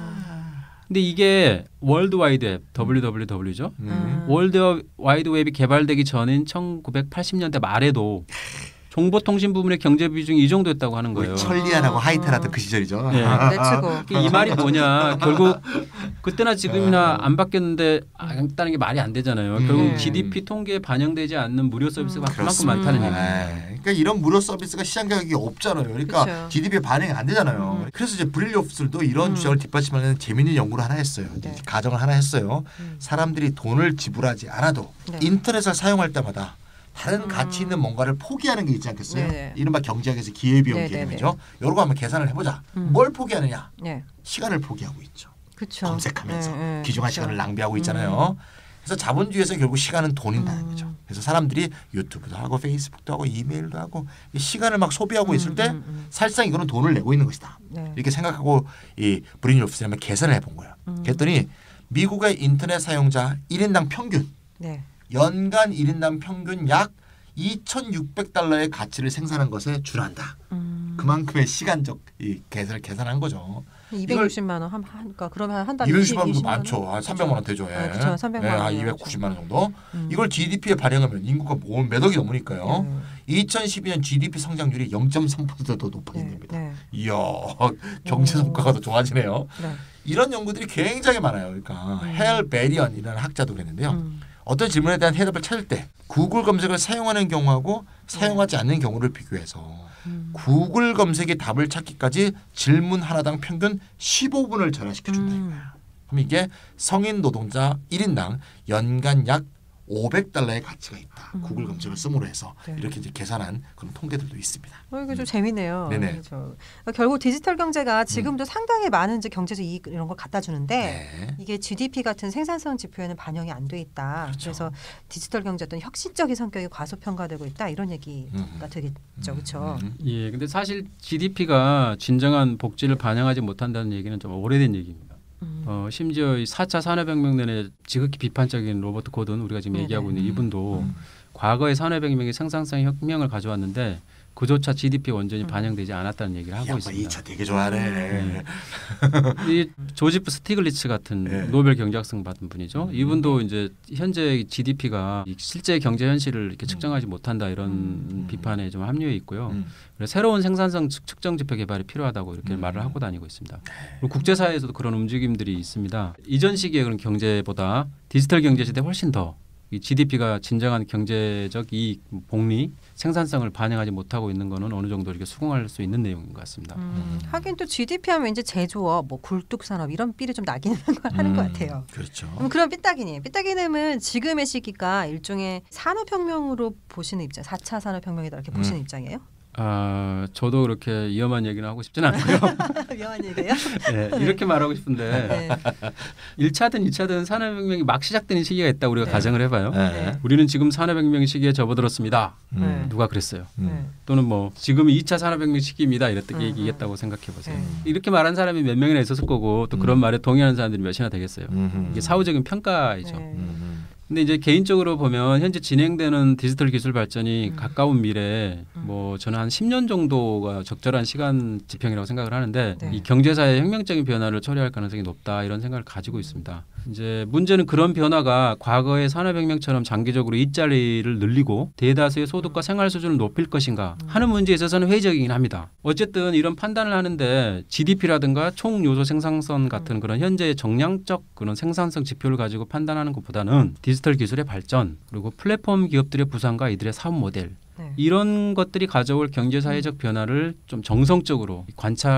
근데 이게 월드와이드 웹, 더블유더블유더블유죠. 음. 월드 와이드 웹이 개발되기 전인 천구백팔십 년대 말에도 정보통신 부분의 경제 비중이 이 정도였다고 하는 거예요. 우리 천리안하고 하이텔 하던 그 시절이죠. 네. 아, 내치고. 이 말이 뭐냐? 결국 그때나 지금이나 안 바뀌었는데 안 했다는 게 말이 안 되잖아요. 음. 결국 네. 지디피 통계에 반영되지 않는 무료 서비스가 그만큼 그렇습니다. 많다는 음. 얘기예요. 네. 그러니까 이런 무료 서비스가 시장 가격이 없잖아요. 그러니까 그쵸. 지디피에 반영이 안 되잖아요. 음. 그래서 이제 브릴리오프스도 이런 음. 주장을 뒷받침하는 재미있는 연구를 하나 했어요. 이제 네. 가정을 하나 했어요. 음. 사람들이 돈을 지불하지 않아도 네. 인터넷을 사용할 때마다 다른 음. 가치 있는 뭔가를 포기하는 게 있지 않겠어요? 네네. 이른바 경제학에서 기회비용 네네네. 개념이죠. 이런 거 한번 계산을 해보자. 음. 뭘 포기하느냐? 네. 시간을 포기하고 있죠. 그렇죠. 검색하면서 네, 네. 귀중한 그쵸. 시간을 낭비하고 있잖아요. 그래서 자본주의에서 결국 시간은 돈인다는 음. 거죠. 그래서 사람들이 유튜브도 하고 페이스북도 하고 이메일도 하고 이 시간을 막 소비하고 있을 때 음, 음. 사실상 이거는 돈을 내고 있는 것이다. 네. 이렇게 생각하고 이 브리니오프스는 한번 계산을 해본 거예요. 음. 그랬더니 미국의 인터넷 사용자 일 인당 평균 네. 연간 일 인당 평균 약 이천육백 달러의 가치를 생산한 것에 준한다. 음. 그만큼의 시간적 이 계산을 계산한 거죠. 이백육십만 원 하니까 그러면 한 달에 이백육십만 원도 이십만 원? 많죠. 한 삼백만 원 되죠. 예. 아, 그렇죠. 삼백만 예, 원. 한 이백구십만 원 정도. 음. 이걸 지디피에 반영하면 인구가 뭐 몇 억이 넘으니까요. 네. 이천십이 년 지디피 성장률이 영 점 삼 퍼센트 더 높아진답니다. 네. 이야, 경제 성과가 더 좋아지네요. 네. 이런 연구들이 굉장히 많아요. 그러니까 음. 헬 베리언이라는 학자도 그랬는데요. 음. 어떤 질문에 대한 해답을 찾을 때 구글 검색을 사용하는 경우하고 사용하지 않는 경우를 비교해서 음. 구글 검색의 답을 찾기까지 질문 하나당 평균 십오 분을 절약시켜 준다 음. 이거야. 그럼 이게 성인 노동자 일 인당 연간 약 오백 달러의 가치가 있다. 음. 구글 검색을 쓰므로 해서 네. 이렇게 이제 계산한 그런 통계들도 있습니다. 어, 이거 좀 재미네요. 네네. 그렇죠. 결국 디지털 경제가 지금도 음. 상당히 많은 이제 경제적 이익 이런 걸 갖다 주는데 네. 이게 지디피 같은 생산성 지표에는 반영이 안 돼 있다. 그렇죠. 그래서 디지털 경제 어떤 혁신적인 성격이 과소평가되고 있다. 이런 얘기가 음. 되겠죠. 그렇죠. 음. 예, 근데 사실 지디피가 진정한 복지를 반영하지 못한다는 얘기는 좀 오래된 얘기입니다. 음. 어, 심지어 이 사 차 산업혁명 내내 지극히 비판적인 로버트 코든 우리가 지금 네네. 얘기하고 있는 이분도 음. 과거의 산업혁명이 생산성 혁명을 가져왔는데 그조차 지디피 원전이 음. 반영되지 않았다는 얘기를 하고 이 있습니다. 차 되게 좋아하네. 이 조지프 스티글리츠 같은 네. 노벨 경제학상 받은 분이죠. 음. 이분도 이제 현재 지디피가 실제 경제 현실을 이렇게 측정하지 못한다 이런 음. 비판에 좀 합류해 있고요. 음. 그래서 새로운 생산성 측- 측정 지표 개발이 필요하다고 이렇게 음. 말을 하고 다니고 있습니다. 그리고 국제사회에서도 그런 움직임들이 있습니다. 이전 시기의 그런 경제보다 디지털 경제 시대 훨씬 더 이 지디피가 진정한 경제적 이익, 복리, 생산성을 반영하지 못하고 있는 거는 어느 정도 이렇게 수긍할 수 있는 내용인 것 같습니다. 음. 하긴 또 지디피 하면 이제 제조업, 뭐 굴뚝 산업 이런 삘이 좀 나긴 하는 음. 것 같아요. 그렇죠. 그럼 그런 삐딱이님, 삐딱이님은 지금의 시기가 일종의 산업혁명으로 보시는 입장, 사 차 산업혁명이다 이렇게 보시는 음. 입장이에요? 아, 저도 그렇게 위험한 얘기는 하고 싶진 않고요. 위험한 얘기예요? 네, 이렇게 말하고 싶은데 네. 일 차든 이 차든 산업혁명이 막 시작되는 시기가 있다 우리가 네. 가정을 해봐요. 네. 우리는 지금 산업혁명 시기에 접어들었습니다. 네. 누가 그랬어요? 음. 네. 또는 뭐 지금이 이 차 산업혁명 시기입니다. 이랬다 음, 얘기했다고 생각해 보세요. 음. 이렇게 말한 사람이 몇 명이나 있었을 거고 또 그런 음. 말에 동의하는 사람들이 몇이나 되겠어요. 음흠. 이게 사후적인 평가이죠. 네. 음. 근데 이제 개인적으로 보면 현재 진행되는 디지털 기술 발전이 음. 가까운 미래에 음. 뭐 저는 한 십 년 정도가 적절한 시간 지평이라고 생각을 하는데 네. 이 경제사의 혁명적인 변화를 초래할 가능성이 높다 이런 생각을 가지고 있습니다. 이제 문제는 그런 변화가 과거의 산업혁명처럼 장기적으로 일자리를 늘리고 대다수의 소득과 생활 수준을 높일 것인가 하는 문제에 있어서는 회의적이긴 합니다. 어쨌든 이런 판단을 하는데 지디피라든가 총 요소 생산성 같은 그런 현재의 정량적 그런 생산성 지표를 가지고 판단하는 것보다는 디지털 기술의 발전 그리고 플랫폼 기업들의 부상과 이들의 사업 모델 네. 이런 것들이 가져올 경제사회적 변화를 좀 정성적으로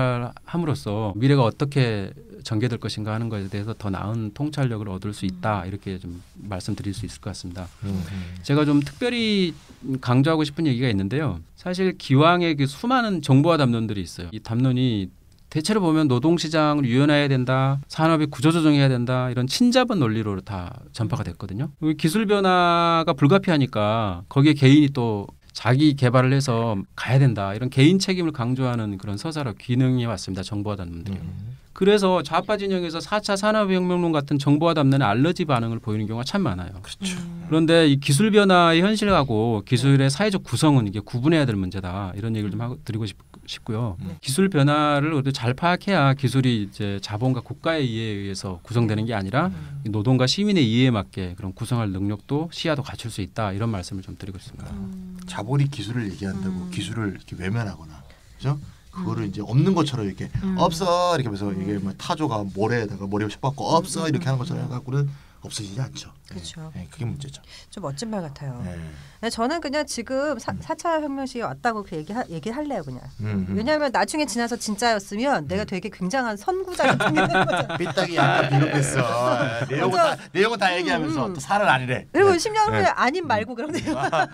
관찰함으로써 미래가 어떻게 전개될 것인가 하는 것에 대해서 더 나은 통찰력을 얻을 수 있다 이렇게 좀 말씀드릴 수 있을 것 같습니다. 음. 제가 좀 특별히 강조하고 싶은 얘기가 있는데요. 사실 기왕의 그 수많은 정보화 담론들이 있어요. 이 담론이 대체로 보면 노동시장을 유연해야 된다, 산업이 구조조정해야 된다 이런 친자본 논리로 다 전파가 됐거든요. 기술 변화가 불가피하니까 거기에 개인이 또 자기 개발을 해서 가야 된다 이런 개인 책임을 강조하는 그런 서사로 기능해 왔습니다. 정보화 담론들이. 음. 그래서 좌파 진영에서 사 차 산업혁명론 같은 정보화 담론에 알러지 반응을 보이는 경우가 참 많아요. 그렇죠. 음. 그런데 이 기술 변화의 현실하고 기술의 사회적 구성은 이게 구분해야 될 문제다. 이런 얘기를 좀 하고 드리고 싶, 싶고요. 네. 기술 변화를 우리도 잘 파악해야 기술이 이제 자본과 국가의 이해에 의해서 구성되는 게 아니라 음. 이 노동과 시민의 이해에 맞게 그런 구성할 능력도 시야도 갖출 수 있다. 이런 말씀을 좀 드리고 있습니다. 음. 자본이 기술을 얘기한다고 음. 기술을 이렇게 외면하거나, 그죠? 그거를 이제 없는 것처럼 이렇게 음. 없어 이렇게 하면서 이게 뭐 타조가 모래에다가 모래 쳐박고 없어 음. 이렇게 하는 것처럼 해갖고는 없어지지 않죠. 그렇죠. 네, 그게 문제죠. 좀 멋진 말 같아요. 네. 네, 저는 그냥 지금 사, 사 차 혁명 시기에 왔다고 그 얘기 얘기할래요 그냥. 음, 음. 왜냐하면 나중에 지나서 진짜였으면 내가 되게 굉장한 선구자 같은 게 되는 거잖아. 삐딱이 약간 비겁했어. 내용은 다 내용은 다 얘기하면서 음. 또 살은 아니래. 그리고 네. 십 년 후에 네. 아님 말고 그러네요.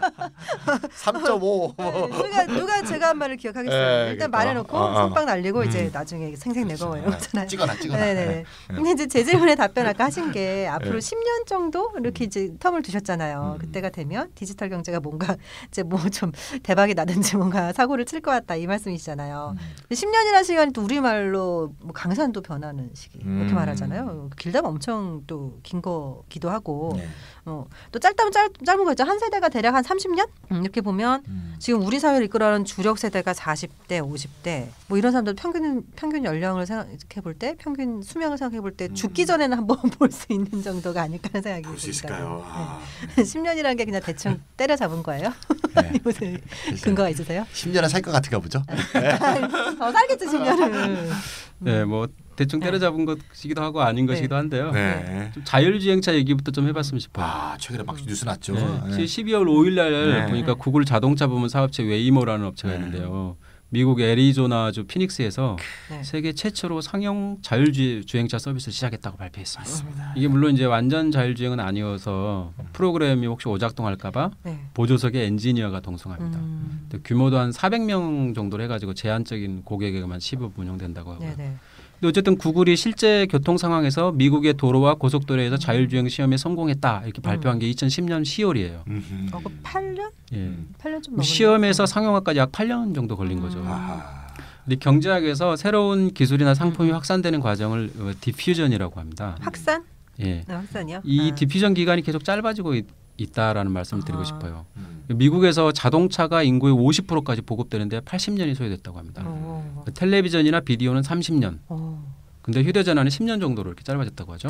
삼 점 오. 누가 누가 제가 한 말을 기억하겠어요. 네, 일단 그러니까. 말해놓고 어, 어. 손빵 날리고 이제 음. 나중에 생색 내고 뭐 이런 거잖아요. 찍어놔 찍어놔. 네네. 근데 이제 제 질문에 답변 아까 하신 게 앞으로 앞으로 네. 십 년 정도 이렇게 이제 텀을 두셨잖아요. 음. 그때가 되면 디지털 경제가 뭔가 이제 뭐 좀 대박이 나든지 뭔가 사고를 칠 것 같다 이 말씀이시잖아요. 음. 십 년이라는 시간이 또 우리말로 뭐 강산도 변하는 시기 이렇게 음. 말하잖아요. 길다면 엄청 또 긴 거기도 하고 네. 어, 또 짧다면 짧, 짧은 거 있죠. 한 세대가 대략 한 삼십 년? 음, 이렇게 보면 음. 지금 우리 사회를 이끌어가는 주력 세대가 사십 대, 오십 대 뭐 이런 사람들 평균 평균 연령을 생각해 볼 때 평균 수명을 생각해 볼 때 음. 죽기 전에는 한번 볼 수 있는 정도가 아닐까 하는 생각이 볼 수 듭니다. 있을까요? 아. 네. 십 년이라는 게 그냥 대충 때려 잡은 거예요? 네. 무슨 근거가 있으세요? 십 년은 살 것 같은가 보죠. 더 살겠지 십 년은. 네, 뭐 대충 때려잡은 것이기도 하고 아닌 네. 것이기도 한데요. 네. 좀 자율주행차 얘기부터 좀 해봤으면 싶어요. 아 최근에 막 뉴스 났죠. 네. 네. 십이월 오일날 네. 보니까 구글 자동차 부문 사업체 웨이모라는 업체가 네. 있는데요. 미국 애리조나주 피닉스에서 네. 세계 최초로 상용 자율주행차 서비스를 시작했다고 발표했습니다. 맞습니다. 이게 물론 이제 완전 자율주행은 아니어서 프로그램이 혹시 오작동할까봐 네. 보조석에 엔지니어가 동승합니다. 음. 근데 규모도 한 사백 명 정도로 해가지고 제한적인 고객에게만 시범 운영된다고 하고요. 네, 네. 근데 어쨌든 구글이 실제 교통 상황에서 미국의 도로와 고속도로에서 자율주행 시험에 성공했다 이렇게 발표한 게 이천십 년 시월이에요. 음흠. 어, 그 팔 년? 예. 팔 년 좀 넘었네요. 시험에서 상용화까지 약 팔 년 정도 걸린 거죠. 음. 아하. 근데 경제학에서 새로운 기술이나 상품이 확산되는 과정을 어, 디퓨전이라고 합니다. 확산? 예. 네, 확산이요? 이 아. 디퓨전 기간이 계속 짧아지고 있, 있다라는 말씀을 드리고 아. 싶어요. 음. 미국에서 자동차가 인구의 오십 퍼센트까지 보급되는데 팔십 년이 소요됐다고 합니다. 오. 텔레비전이나 비디오는 삼십 년. 오. 근데 휴대전화는 십 년 정도로 이렇게 짧아졌다고 하죠.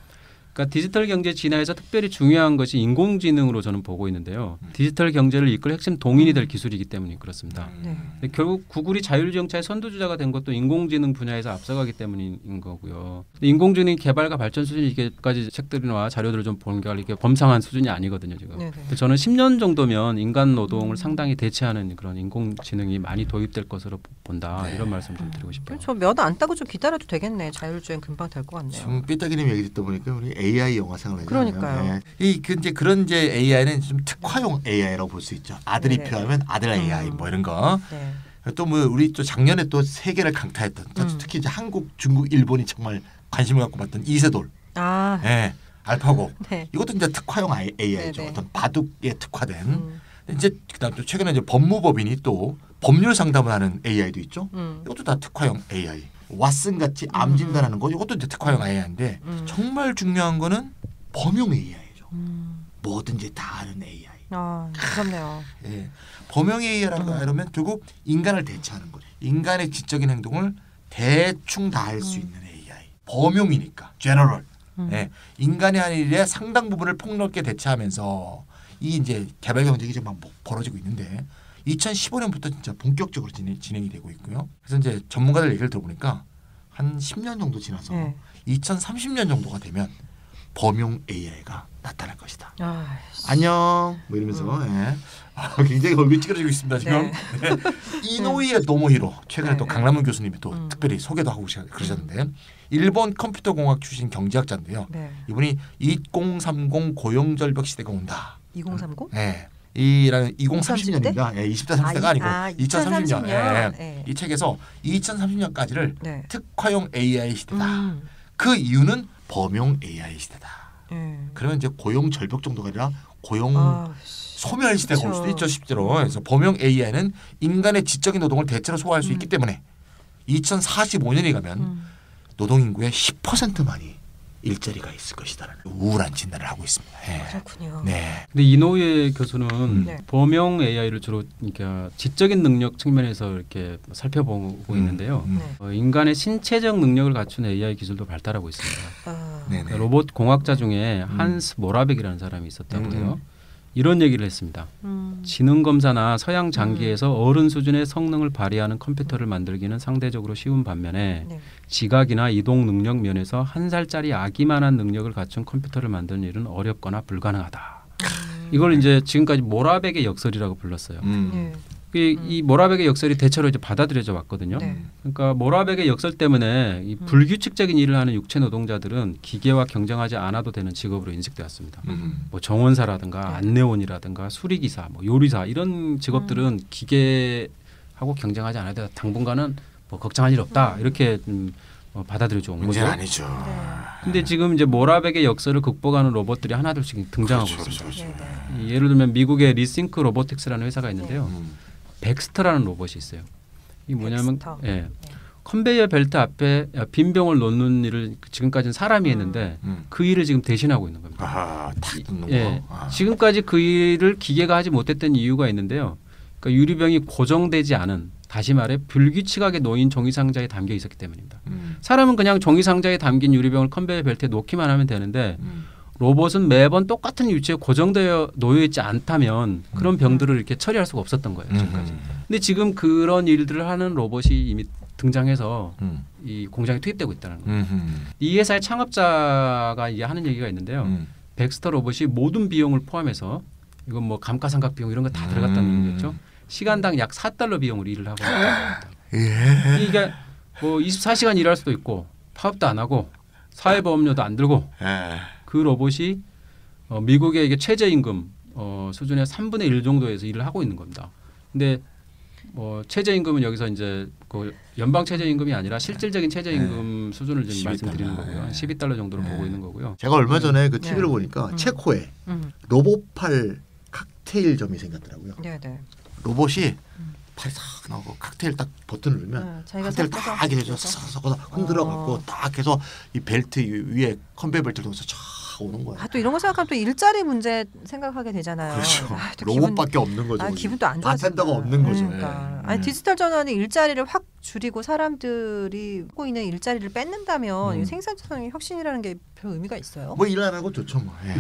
그러니까 디지털 경제 진화에서 특별히 중요한 것이 인공지능으로 저는 보고 있는데요. 디지털 경제를 이끌 핵심 동인이 될 기술이기 때문에 그렇습니다. 네. 근데 결국 구글이 자율주행차의 선두주자가 된 것도 인공지능 분야에서 앞서가기 때문인 거고요. 근데 인공지능 개발과 발전 수준이 이게까지 책들이나 자료들을 좀 본 결과 이게 범상한 수준이 아니거든요 지금. 네네. 근데 저는 십 년 정도면 인간 노동을 상당히 대체하는 그런 인공지능이 많이 도입될 것으로 본다 이런 말씀 좀 드리고 싶어요. 저 몇 안 따고 좀 기다려도 되겠네. 자율주행 금방 될 것 같네요. 지금 삐딱이님 얘기 듣다 보니까 우리 에이아이 영화 생각나요. 그러니까요. 이 그 이제 그런 이제 에이아이는 좀 특화용 에이아이라고 볼 수 있죠. 아들이 네네. 필요하면 아들 에이아이 음. 뭐 이런 거. 네. 또 뭐 우리 또 작년에 또 세계를 강타했던 음. 특히 이제 한국, 중국, 일본이 정말 관심을 갖고 봤던 이세돌, 아, 예, 알파고. 네. 이것도 이제 특화용 에이아이죠. 네네. 어떤 바둑에 특화된. 음. 이제 그다음 또 최근에 이제 법무법인이 또 법률 상담을 하는 에이아이도 있죠. 음. 이것도 다 특화용 에이아이. 왓슨 같이 암 진단하는 거 이것도 이제 특화용 에이아이인데 음. 정말 중요한 거는 범용 에이아이죠. 음. 뭐든지 다 아는 에이아이. 아, 무섭네요. 예. 범용 에이아이라고 하려면 결국 인간을 대체하는 거죠. 인간의 지적인 행동을 대충 다 할 수 있는 에이아이. 범용이니까. 제너럴. 음. 예. 인간의 한 일의 상당 부분을 폭넓게 대체하면서 이 이제 개발 경쟁이 좀 막 벌어지고 있는데 이천십오 년부터 진짜 본격적으로 진행, 진행이 되고 있고요. 그래서 이제 전문가들 얘기를 들어보니까 한 십 년 정도 지나서 네. 이천삼십 년 정도가 되면 범용 에이아이가 나타날 것이다. 아, 안녕 뭐 이러면서 예. 아, 굉장히 얼굴이 찌그러지고 있습니다 지금. 네. 네. 이노우에 노모히로 최근에 네, 또 네. 강남훈 교수님이 또 음. 특별히 소개도 하고 그러셨는데 일본 컴퓨터공학 출신 경제학자인데요. 네. 이분이 이천삼십 고용절벽 시대가 온다. 이천삼십? 네. 이라는 이천삼십 년입니다. 예, 이십 대 삼십 대가 아, 아니고 아, 이천삼십 년. 이천삼십 년. 예. 네. 이 책에서 이천삼십 년까지를 네. 특화용 에이아이 시대다. 음. 그 이유는 범용 에이아이 시대다. 네. 그러면 이제 고용 절벽 정도가 아니라 고용 아, 소멸 시대가 올 수도 그쵸. 있죠, 실제로. 그래서 범용 에이아이는 인간의 지적인 노동을 대체로 소화할 수 음. 있기 때문에 이천사십오 년이 가면 음. 노동 인구의 십 퍼센트만이 일자리가 있을 것이다라는 우울한 진단을 하고 있습니다. 예. 그렇군요. 네. 근데 이노우에 교수는 네. 범용 에이아이를 주로 그러니까 지적인 능력 측면에서 이렇게 살펴보고 음, 있는데요. 음. 네. 어, 인간의 신체적 능력을 갖춘 에이아이 기술도 발달하고 있습니다. 아, 네네. 그러니까 로봇 공학자 중에 한스 모라벡이라는 사람이 있었다고요. 음. 이런 얘기를 했습니다. 음. 지능 검사나 서양 장기에서 어른 수준의 성능을 발휘하는 컴퓨터를 만들기는 상대적으로 쉬운 반면에 네. 지각이나 이동 능력 면에서 한 살짜리 아기만한 능력을 갖춘 컴퓨터를 만드는 일은 어렵거나 불가능하다. 음. 이걸 이제 지금까지 모라벡의 역설이라고 불렀어요. 음. 네. 이, 음. 이 모라벡의 역설이 대체로 이제 받아들여져 왔거든요. 네. 그러니까 모라벡의 역설 때문에 이 음. 불규칙적인 일을 하는 육체 노동자들은 기계와 경쟁하지 않아도 되는 직업으로 인식되었습니다. 음. 뭐 정원사라든가 네. 안내원이라든가 수리기사, 뭐 요리사 이런 직업들은 음. 기계하고 경쟁하지 않아도 당분간은 뭐 걱정할 일 없다 음. 이렇게 음, 어, 받아들여 좋은 거죠. 문제는 아니죠. 네. 근데 지금 이제 모라백의 역사를 극복하는 로봇들이 하나둘씩 등장하고 그렇죠, 있습니다. 그렇죠, 그렇죠. 네, 네. 예를 들면 미국의 리싱크 로보틱스라는 회사가 있는데요. 음. 백스터라는 로봇이 있어요. 이 뭐냐면 백스터. 예. 네. 컨베이어 벨트 앞에 빈 병을 놓는 일을 지금까지는 사람이 음. 했는데 음. 그 일을 지금 대신하고 있는 겁니다. 아하, 탁 뜯는 예. 거. 아. 지금까지 그 일을 기계가 하지 못했던 이유가 있는데요. 그러니까 유리병이 고정되지 않은, 다시 말해 불규칙하게 놓인 종이 상자에 담겨 있었기 때문입니다. 음. 사람은 그냥 종이 상자에 담긴 유리병을 컨베이어 벨트에 놓기만 하면 되는데 음. 로봇은 매번 똑같은 위치에 고정되어 놓여 있지 않다면 그런 음. 병들을 이렇게 처리할 수가 없었던 거예요. 지금까지. 음. 근데 지금 그런 일들을 하는 로봇이 이미 등장해서 음. 이 공장에 투입되고 있다는 거예요. 음. 이 회사의 창업자가 이제 하는 얘기가 있는데요. 음. 백스터 로봇이 모든 비용을 포함해서 이건 뭐 감가상각 비용 이런 거 다 들어갔다는 음. 얘기겠죠. 시간당 약 사 달러 비용으로 일을 하고 있다. 예. 이게 뭐 이십사 시간 일할 수도 있고 파업도 안 하고 사회보험료도 안 들고 예. 그 로봇이 어, 미국의 이게 최저임금 어, 수준의 삼분의 일 정도에서 일을 하고 있는 겁니다. 근데 뭐 최저임금은 여기서 이제 그 연방 최저임금이 아니라 실질적인 최저임금 수준을 지금 십이 말씀드리는 달러. 거고요. 네. 십이 달러 정도로 네. 보고 있는 거고요. 제가 얼마 전에 그 네. 티비를 보니까 음. 체코에 음. 로봇팔 칵테일점이 생겼더라고요. 네, 네. 로봇이 음. 팔이 싹 나오고 칵테일 딱 버튼을 누르면 네, 자기가 칵테일 섞어서 딱 이렇게 해서 섞어서. 섞어서 흔들어 갖고 어. 딱 해서 이 벨트 위에 컨베이어 벨트를 통해서 쫙 오는 거예요. 아, 또 이런 거 생각하면 또 일자리 문제 생각하게 되잖아요. 그렇죠. 아, 또 기분- 로봇밖에 없는 거죠. 아, 거기. 기분도 안 좋아. 바텐더가 없는 거죠. 그러니까. 예. 아니 예. 디지털 전환이 일자리를 확 줄이고 사람들이 하고 있는 일자리를 뺏는다면 음. 이 생산성의 혁신이라는 게 별 의미가 있어요. 뭐 일 안 하고 좋죠 뭐. 예.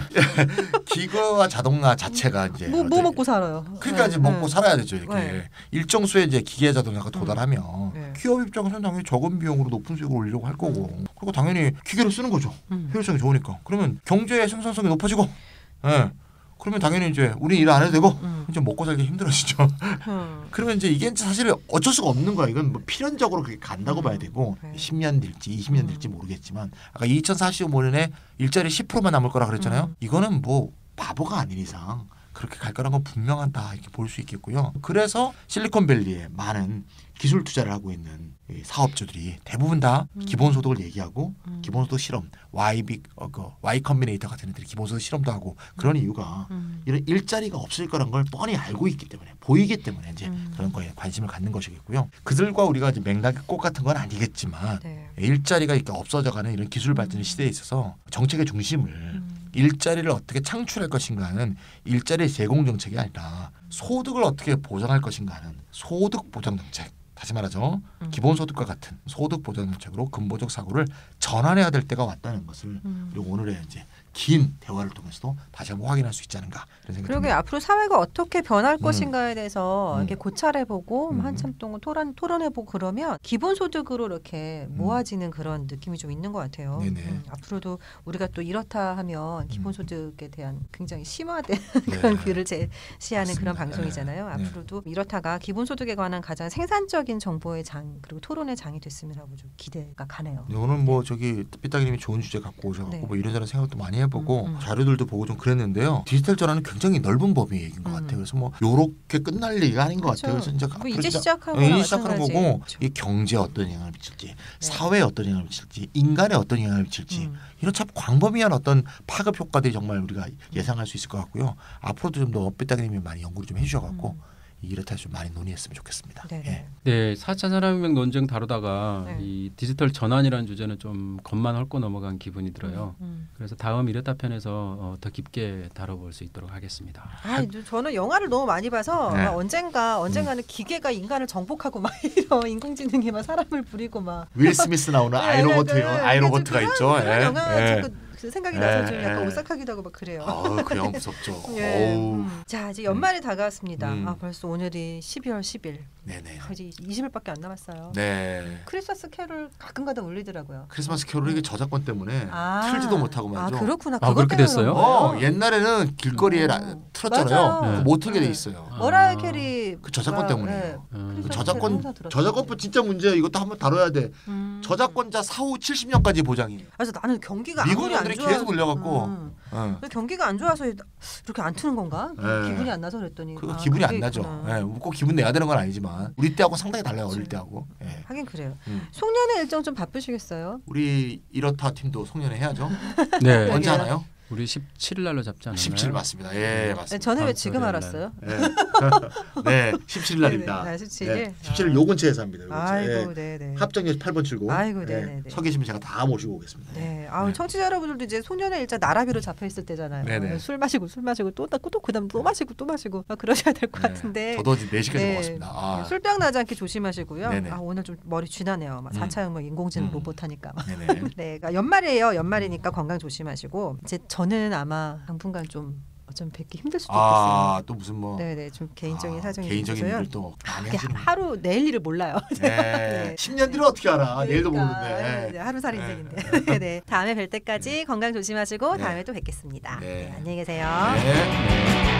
기계와 자동화 자체가 이제 뭐, 뭐 어떤- 먹고 살아요? 그러니까 이제 네, 먹고 네. 살아야 되죠 이렇게 네. 일정 수의 이제 기계 자동화가 도달하면 네. 기업 입장에서는 당연히 적은 비용으로 높은 수익을 올리려고 할 거고 그리고 당연히 기계를 쓰는 거죠. 음. 효율성이 좋으니까 그러면 경제의 생산성이 높아지고 예. 그러면 당연히 이제 우리 일 안 해도 되고 음. 이제 먹고 살기 힘들어지죠. 음. 그러면 이제 이게 사실 어쩔 수가 없는 거야. 이건 뭐 필연적으로 그렇게 간다고 음. 봐야 되고 네. 십 년 될지 이십 년 음. 될지 모르겠지만 아까 이천사십오 년에 일자리 십 퍼센트만 남을 거라 그랬잖아요. 음. 이거는 뭐 바보가 아닌 이상 그렇게 갈 거란 건 분명하다 이렇게 볼 수 있겠고요. 그래서 실리콘밸리에 많은 기술 투자를 하고 있는 이 사업주들이 대부분 다 음. 기본소득을 얘기하고 음. 기본소득 실험, Y빅, 어, 그 Y 컴비네이터 같은 애들이 기본소득 실험도 하고 그런 이유가 음. 이런 일자리가 없을 거란 걸 뻔히 알고 있기 때문에 보이기 때문에 이제 음. 그런 거에 관심을 갖는 것이겠고요. 그들과 우리가 이제 맥락이 꼭 같은 건 아니겠지만 네. 일자리가 이렇게 없어져가는 이런 기술 발전의 음. 시대에 있어서 정책의 중심을 음. 일자리를 어떻게 창출할 것인가는 일자리 제공 정책이 아니라 소득을 어떻게 보장할 것인가는 소득 보장 정책. 다시 말하죠. 음. 기본소득과 같은 소득 보장 정책으로 근본적 사고를 전환해야 될 때가 왔다는 것을 음. 그리고 오늘의 이제 긴 대화를 통해서도 다시 한번 확인할 수 있지 않은가 이런 생각이 그러게 듭니다. 앞으로 사회가 어떻게 변할 음. 것인가에 대해서 음. 이렇게 고찰해보고 음. 한참 동안 토론 토론해보고 그러면 기본소득으로 이렇게 음. 모아지는 그런 느낌이 좀 있는 것 같아요. 네네. 음, 앞으로도 우리가 또 이렇다 하면 음. 기본소득에 대한 굉장히 심화된 네. 그런 글을 제시하는 그런 맞습니다. 방송이잖아요. 네. 앞으로도 이렇다가 기본소득에 관한 가장 생산적인 정보의 장 그리고 토론의 장이 됐으면 하고 좀 기대가 가네요. 네, 오늘 뭐 저기 삐딱님이 좋은 주제 갖고 오셔갖고 네. 뭐 이런저런 생각도 많이 해보고 음, 음. 자료들도 보고 좀 그랬는데요. 디지털 전환은 굉장히 넓은 범위의 얘기인 것 음. 같아요. 그래서 뭐 요렇게 끝날 얘기가 아닌 것 그렇죠. 같아요. 그래서 이제 뭐 앞으로 이제 진짜- 시작한 네, 거나 이제 시작하는 마찬가지. 거고 그렇죠. 이 경제에 어떤 영향을 미칠지, 사회에 어떤 영향을 미칠지, 인간에 어떤 영향을 미칠지 음. 이런 참 광범위한 어떤 파급 효과들이 정말 우리가 예상할 수 있을 것 같고요. 앞으로도 좀 더 삐딱님이 많이 연구를 좀 해주셔갖고 음. 이렇다 좀 많이 논의했으면 좋겠습니다. 네네. 예. 네, 사 차 산업혁명 논쟁 다루다가 네. 이 디지털 전환이라는 주제는 좀 겉만 헐고 넘어간 기분이 들어요. 음. 그래서 다음 이렇다 편에서 어, 더 깊게 다뤄볼 수 있도록 하겠습니다. 아, 저는 영화를 너무 많이 봐서 네. 막 언젠가 언젠가는 기계가 인간을 정복하고 막 이런 인공지능이 막 사람을 부리고 막 윌 스미스 나오는 아이로보트 네, 네, 네. 아이로보트가 그런- 있죠. 그런 예. 영화 예. 자꾸 그 생각이 예, 나서 좀 약간 예. 오싹하기도 하고 막 그래요. 아, 그 영화 무섭죠. 예. 어우. 음. 자, 이제 연말이 다가왔습니다. 음. 아, 벌써 오늘이 십이월 십일. 네네. 이제 이십 일밖에 안 남았어요. 네. 크리스마스 캐롤 가끔가다 울리더라고요. 크리스마스 캐롤이 이게 저작권 때문에 아. 틀지도 못하고 말이죠. 아, 그렇구나. 아, 그것 그렇게 때문에 됐어요? 그런 거예요? 어, 옛날에는 길거리에 라, 음. 틀었잖아요. 맞아요. 못 틀게 돼 네. 있어요. 머라이어 캐리 그 저작권 때문에요. 음. 그 저작권 저작권법 진짜 문제예요. 이것도 한번 다뤄야 돼. 음. 저작권자 사후 칠십 년까지 보장이에요. 그래서 나는 경기가 미국 아무리 안 놈들이 좋아. 계속 올려갖고. 음. 어. 경기가 안 좋아서 이렇게 안 트는 건가? 네. 기분이 안 나서 그랬더니. 그거 아, 기분이 안 그게 나죠. 있구나. 예, 꼭 기분 내야 되는 건 아니지만 우리 때하고 상당히 달라요. 어릴 때하고. 예. 하긴 그래요. 음. 송년회 일정 좀 바쁘시겠어요? 우리 이렇다 팀도 송년회 해야죠. 네. 언제 하나요? 우리 십칠 일 날로 잡지 않았나요? 십칠 맞습니다. 예, 네, 맞습니다. 저는 왜 다음 지금 주에 알았어요? 네, 네 십칠 일 날입니다. 네, 네, 십칠 일. 네, 십칠 일 요 근처에서 합니다. 요 근처. 아이고, 예. 네, 네. 합정역 팔 번 출구. 아이고, 예. 네, 네, 네. 서 계시면 제가 다 모시고 오겠습니다. 네, 아우 네. 청취자 여러분들도 이제 송년회 일자 나라비로 잡혀 있을 때잖아요. 네네. 술 마시고 술 마시고 또 또 그다음 또 마시고 또 마시고 아, 그러셔야 될 것 네. 같은데. 저도 지금 네 시까지 네. 먹었습니다. 아. 술병 나지 않게 조심하시고요. 네네. 아, 오늘 좀 머리 쥐나네요. 막 음. 사 차 혁명 인공지능 음. 로봇 하니까. 막. 네네. 네, 그러니까 연말이에요. 연말이니까 건강 조심하시고 이제 저는 아마 당분간 좀 좀 뵙기 힘들 수도 아, 있겠어요. 또 무슨 뭐 네네, 좀 개인적인 아, 사정이 개인적인 있어서요. 일을 또 많이 그게 하시는. 하루 내일 일을 몰라요. 네. 네. 십 년 뒤를 어떻게 알아? 내일도 그러니까, 모르는데. 네, 하루살이 네. 인생인데. 네, 네. 다음에 뵐 때까지 건강 조심하시고 네. 다음에 또 뵙겠습니다. 네. 네, 안녕히 계세요. 네. 네.